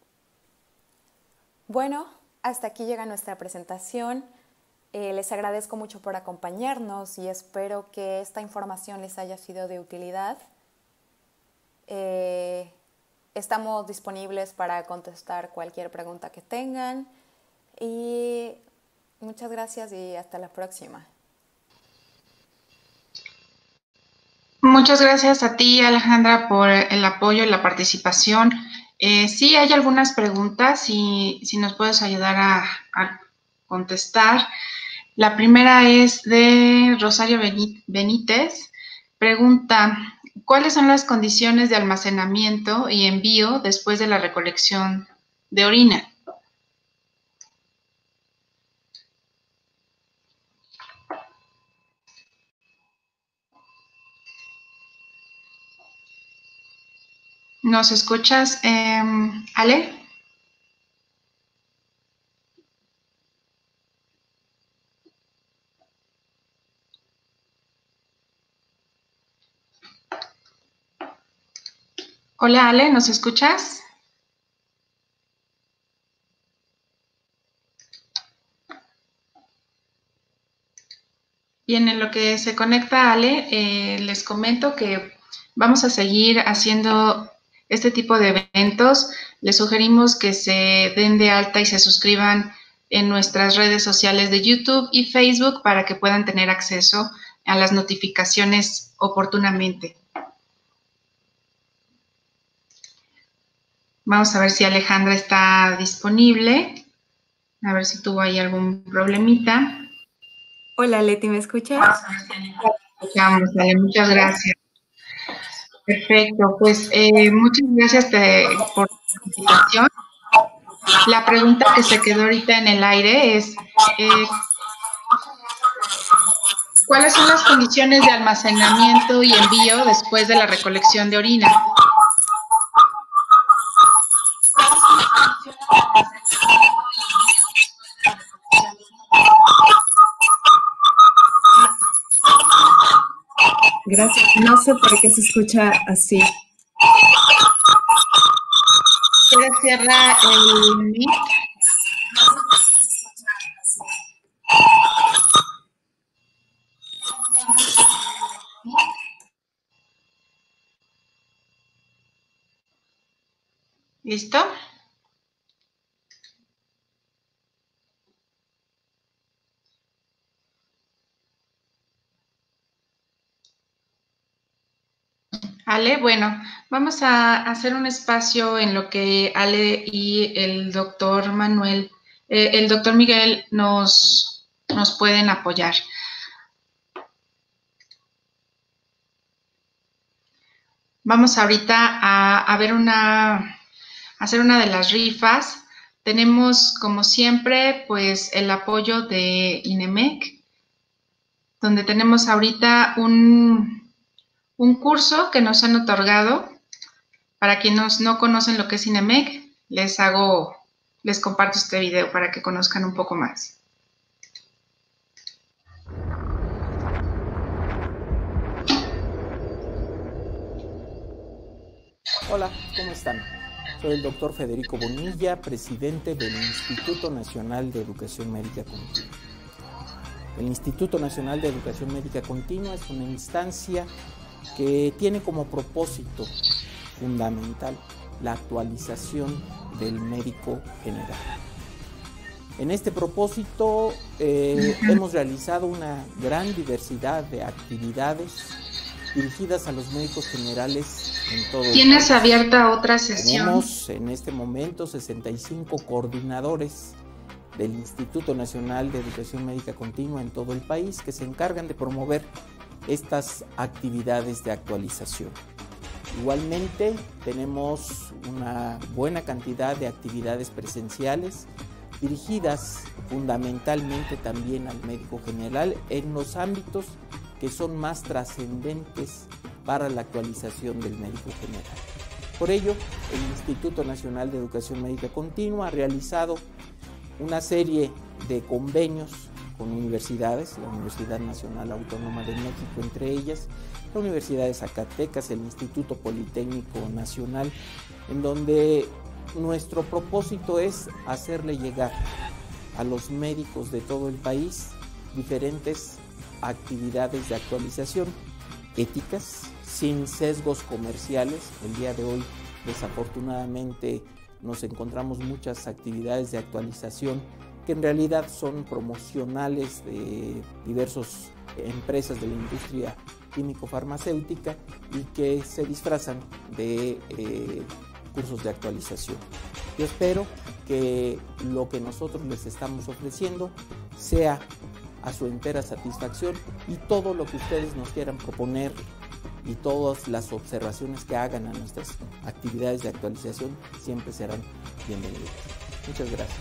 Bueno, hasta aquí llega nuestra presentación. Les agradezco mucho por acompañarnos y espero que esta información les haya sido de utilidad. Estamos disponibles para contestar cualquier pregunta que tengan y muchas gracias y hasta la próxima. Muchas gracias a ti, Alejandra, por el apoyo y la participación. Sí, hay algunas preguntas y si nos puedes ayudar a contestar. La primera es de Rosario Benítez. Pregunta, ¿cuáles son las condiciones de almacenamiento y envío después de la recolección de orina? ¿Nos escuchas, Ale? Hola, Ale, ¿nos escuchas? Bien, en lo que se conecta Ale, les comento que vamos a seguir haciendo este tipo de eventos. Les sugerimos que se den de alta y se suscriban en nuestras redes sociales de YouTube y Facebook para que puedan tener acceso a las notificaciones oportunamente. Vamos a ver si Alejandra está disponible. A ver si tuvo ahí algún problemita. Hola, Leti, ¿me escuchas? Escuchamos, Ale, muchas gracias. Perfecto, pues muchas gracias por la invitación. La pregunta que se quedó ahorita en el aire es, ¿cuáles son las condiciones de almacenamiento y envío después de la recolección de orina? Gracias. No sé por qué se escucha así. ¿Quieres cerrar el mic? ¿Listo? Ale, bueno, vamos a hacer un espacio en lo que Ale y el doctor Manuel, el doctor Miguel nos pueden apoyar. Vamos ahorita a ver hacer una de las rifas. Tenemos, como siempre, pues el apoyo de INEMEC, donde tenemos ahorita un curso que nos han otorgado. Para quienes no conocen lo que es INEMEC, les comparto este video para que conozcan un poco más. Hola, ¿cómo están? Soy el doctor Federico Bonilla, presidente del Instituto Nacional de Educación Médica Continua. El Instituto Nacional de Educación Médica Continua es una instancia que tiene como propósito fundamental la actualización del médico general. En este propósito hemos realizado una gran diversidad de actividades dirigidas a los médicos generales en todo el país. ¿Tienes abierta otra sesión? Tenemos en este momento 65 coordinadores del Instituto Nacional de Educación Médica Continua en todo el país que se encargan de promover estas actividades de actualización. Igualmente tenemos una buena cantidad de actividades presenciales dirigidas fundamentalmente también al médico general en los ámbitos que son más trascendentes para la actualización del médico general. Por ello, el Instituto Nacional de Educación Médica Continua ha realizado una serie de convenios con universidades, la Universidad Nacional Autónoma de México entre ellas, la Universidad de Zacatecas, el Instituto Politécnico Nacional, en donde nuestro propósito es hacerle llegar a los médicos de todo el país diferentes actividades de actualización éticas, sin sesgos comerciales. El día de hoy, desafortunadamente, nos encontramos muchas actividades de actualización que en realidad son promocionales de diversas empresas de la industria químico-farmacéutica y que se disfrazan de cursos de actualización. Yo espero que lo que nosotros les estamos ofreciendo sea a su entera satisfacción y todo lo que ustedes nos quieran proponer y todas las observaciones que hagan a nuestras actividades de actualización siempre serán bienvenidas. Muchas gracias.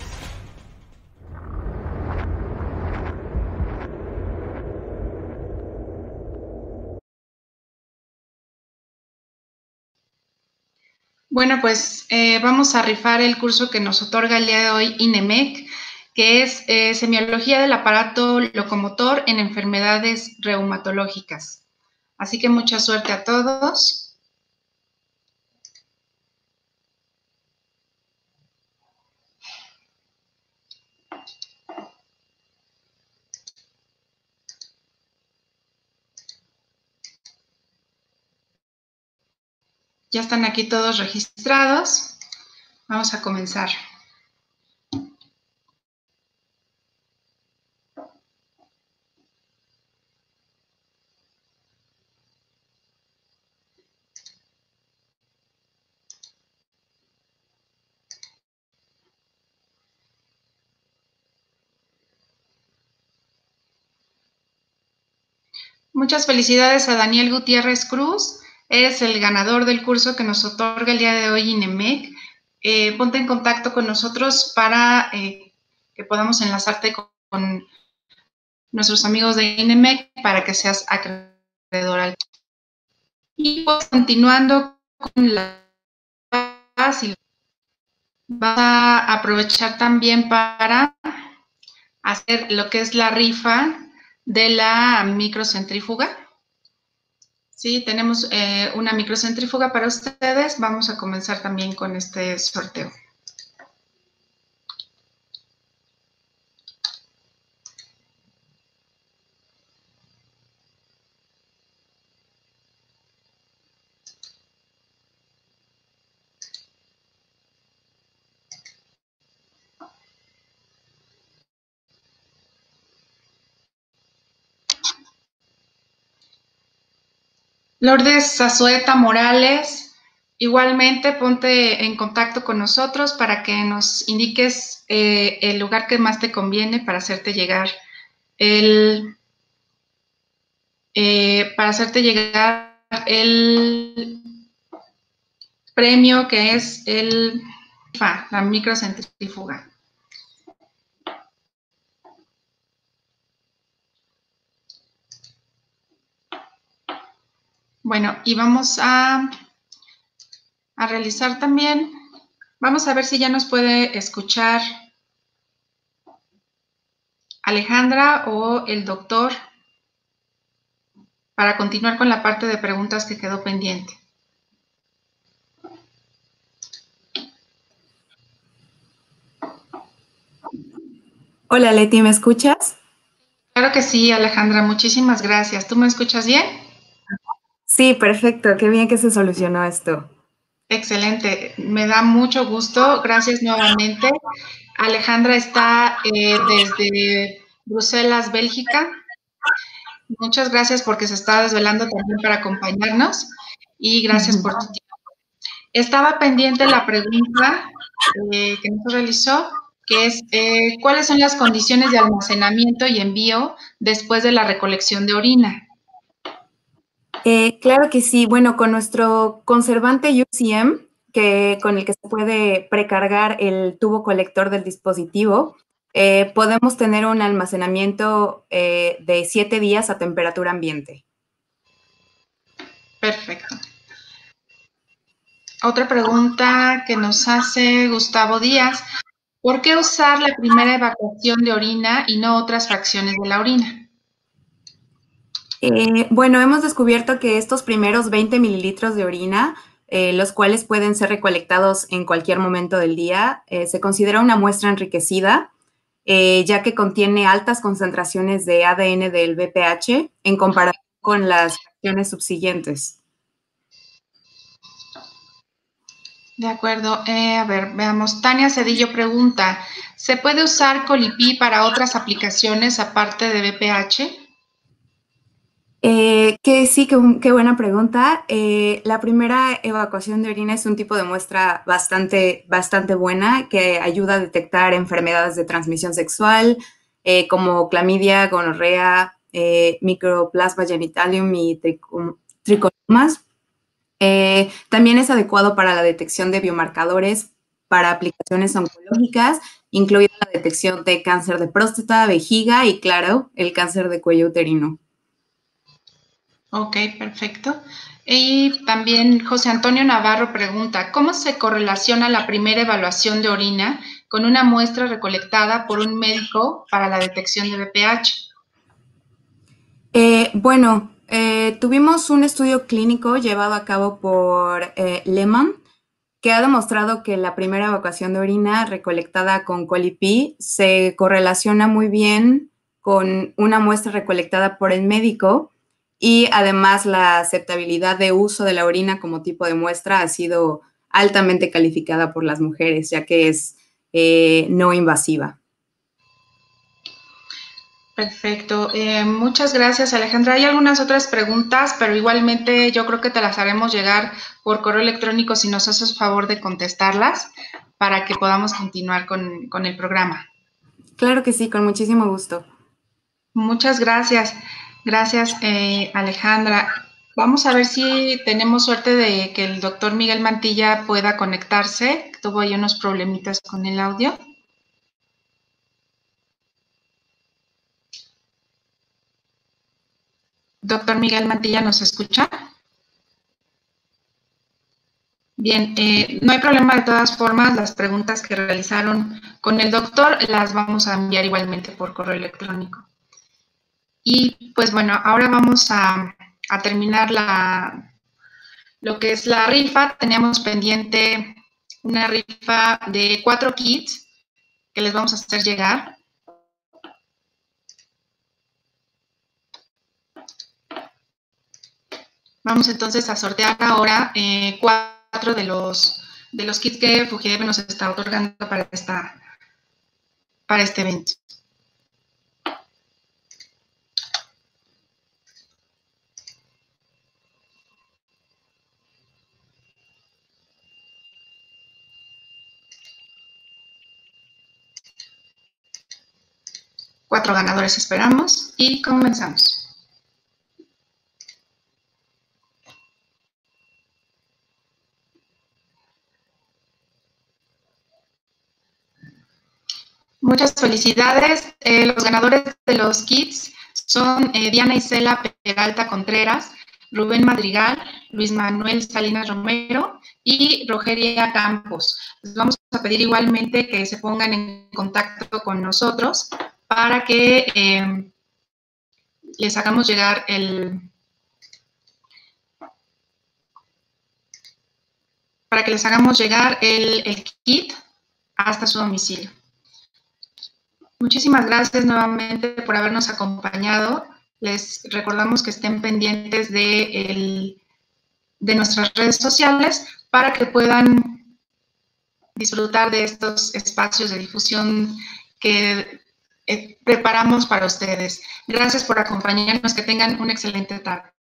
Bueno, pues vamos a rifar el curso que nos otorga el día de hoy INEMEC, que es Semiología del aparato locomotor en enfermedades reumatológicas. Así que mucha suerte a todos. Ya están aquí todos registrados. Vamos a comenzar. Muchas felicidades a Daniel Gutiérrez Cruz. Eres el ganador del curso que nos otorga el día de hoy INEMEC. Ponte en contacto con nosotros para que podamos enlazarte con nuestros amigos de INEMEC para que seas acreedor al. Y pues continuando con la fácil, vas a aprovechar también para hacer lo que es la rifa de la microcentrífuga. Sí, tenemos una microcentrífuga para ustedes. Vamos a comenzar también con este sorteo. Lourdes Zazueta Morales, igualmente ponte en contacto con nosotros para que nos indiques el lugar que más te conviene para hacerte llegar el premio que es la microcentrífuga. Bueno, y vamos a realizar también, vamos a ver si ya nos puede escuchar Alejandra o el doctor para continuar con la parte de preguntas que quedó pendiente. Hola Leti, ¿me escuchas? Claro que sí, Alejandra, muchísimas gracias. ¿Tú me escuchas bien? Sí, perfecto. Qué bien que se solucionó esto. Excelente, me da mucho gusto. Gracias nuevamente. Alejandra está desde Bruselas, Bélgica. Muchas gracias porque se está desvelando también para acompañarnos y gracias por tu tiempo. Estaba pendiente la pregunta que nos realizó, que es ¿cuáles son las condiciones de almacenamiento y envío después de la recolección de orina? Claro que sí. Bueno, con nuestro conservante UCM, con el que se puede precargar el tubo colector del dispositivo, podemos tener un almacenamiento de 7 días a temperatura ambiente. Perfecto. Otra pregunta que nos hace Gustavo Díaz. ¿Por qué usar la primera evacuación de orina y no otras fracciones de la orina? Bueno, hemos descubierto que estos primeros 20 mililitros de orina, los cuales pueden ser recolectados en cualquier momento del día, se considera una muestra enriquecida, ya que contiene altas concentraciones de ADN del BPH en comparación con las fracciones subsiguientes. De acuerdo. A ver, veamos. Tania Cedillo pregunta, ¿se puede usar Colli-Pee para otras aplicaciones aparte de BPH? Que sí, qué buena pregunta. La primera evacuación de orina es un tipo de muestra bastante buena que ayuda a detectar enfermedades de transmisión sexual como clamidia, gonorrea, microplasma genitalium y tricomas. También es adecuado para la detección de biomarcadores para aplicaciones oncológicas, incluida la detección de cáncer de próstata, vejiga y, claro, el cáncer de cuello uterino. Ok, perfecto. Y también José Antonio Navarro pregunta, ¿cómo se correlaciona la primera evaluación de orina con una muestra recolectada por un médico para la detección de BPH? Bueno, tuvimos un estudio clínico llevado a cabo por Lehmann, que ha demostrado que la primera evacuación de orina recolectada con Colli-Pee se correlaciona muy bien con una muestra recolectada por el médico y además la aceptabilidad de uso de la orina como tipo de muestra ha sido altamente calificada por las mujeres, ya que es no invasiva. Perfecto. Muchas gracias, Alejandra. Hay algunas otras preguntas, pero igualmente yo creo que te las haremos llegar por correo electrónico si nos haces favor de contestarlas para que podamos continuar con el programa. Claro que sí, con muchísimo gusto. Muchas gracias. Gracias, Alejandra. Vamos a ver si tenemos suerte de que el doctor Miguel Mantilla pueda conectarse. Tuvo ahí unos problemitas con el audio. Doctor Miguel Mantilla, ¿nos escucha? Bien, no hay problema de todas formas. Las preguntas que realizaron con el doctor las vamos a enviar igualmente por correo electrónico. Y pues bueno, ahora vamos a terminar lo que es la rifa. Teníamos pendiente una rifa de 4 kits que les vamos a hacer llegar. Vamos entonces a sortear ahora 4 de los kits que Fujidev nos está otorgando para este evento. Cuatro ganadores esperamos y comenzamos. Muchas felicidades. Los ganadores de los kits son Diana Isela Peralta Contreras, Rubén Madrigal, Luis Manuel Salinas Romero y Rogeria Campos. Les vamos a pedir igualmente que se pongan en contacto con nosotros para que les hagamos llegar el kit hasta su domicilio. Muchísimas gracias nuevamente por habernos acompañado. Les recordamos que estén pendientes del de nuestras redes sociales para que puedan disfrutar de estos espacios de difusión que preparamos para ustedes. Gracias por acompañarnos, que tengan una excelente tarde.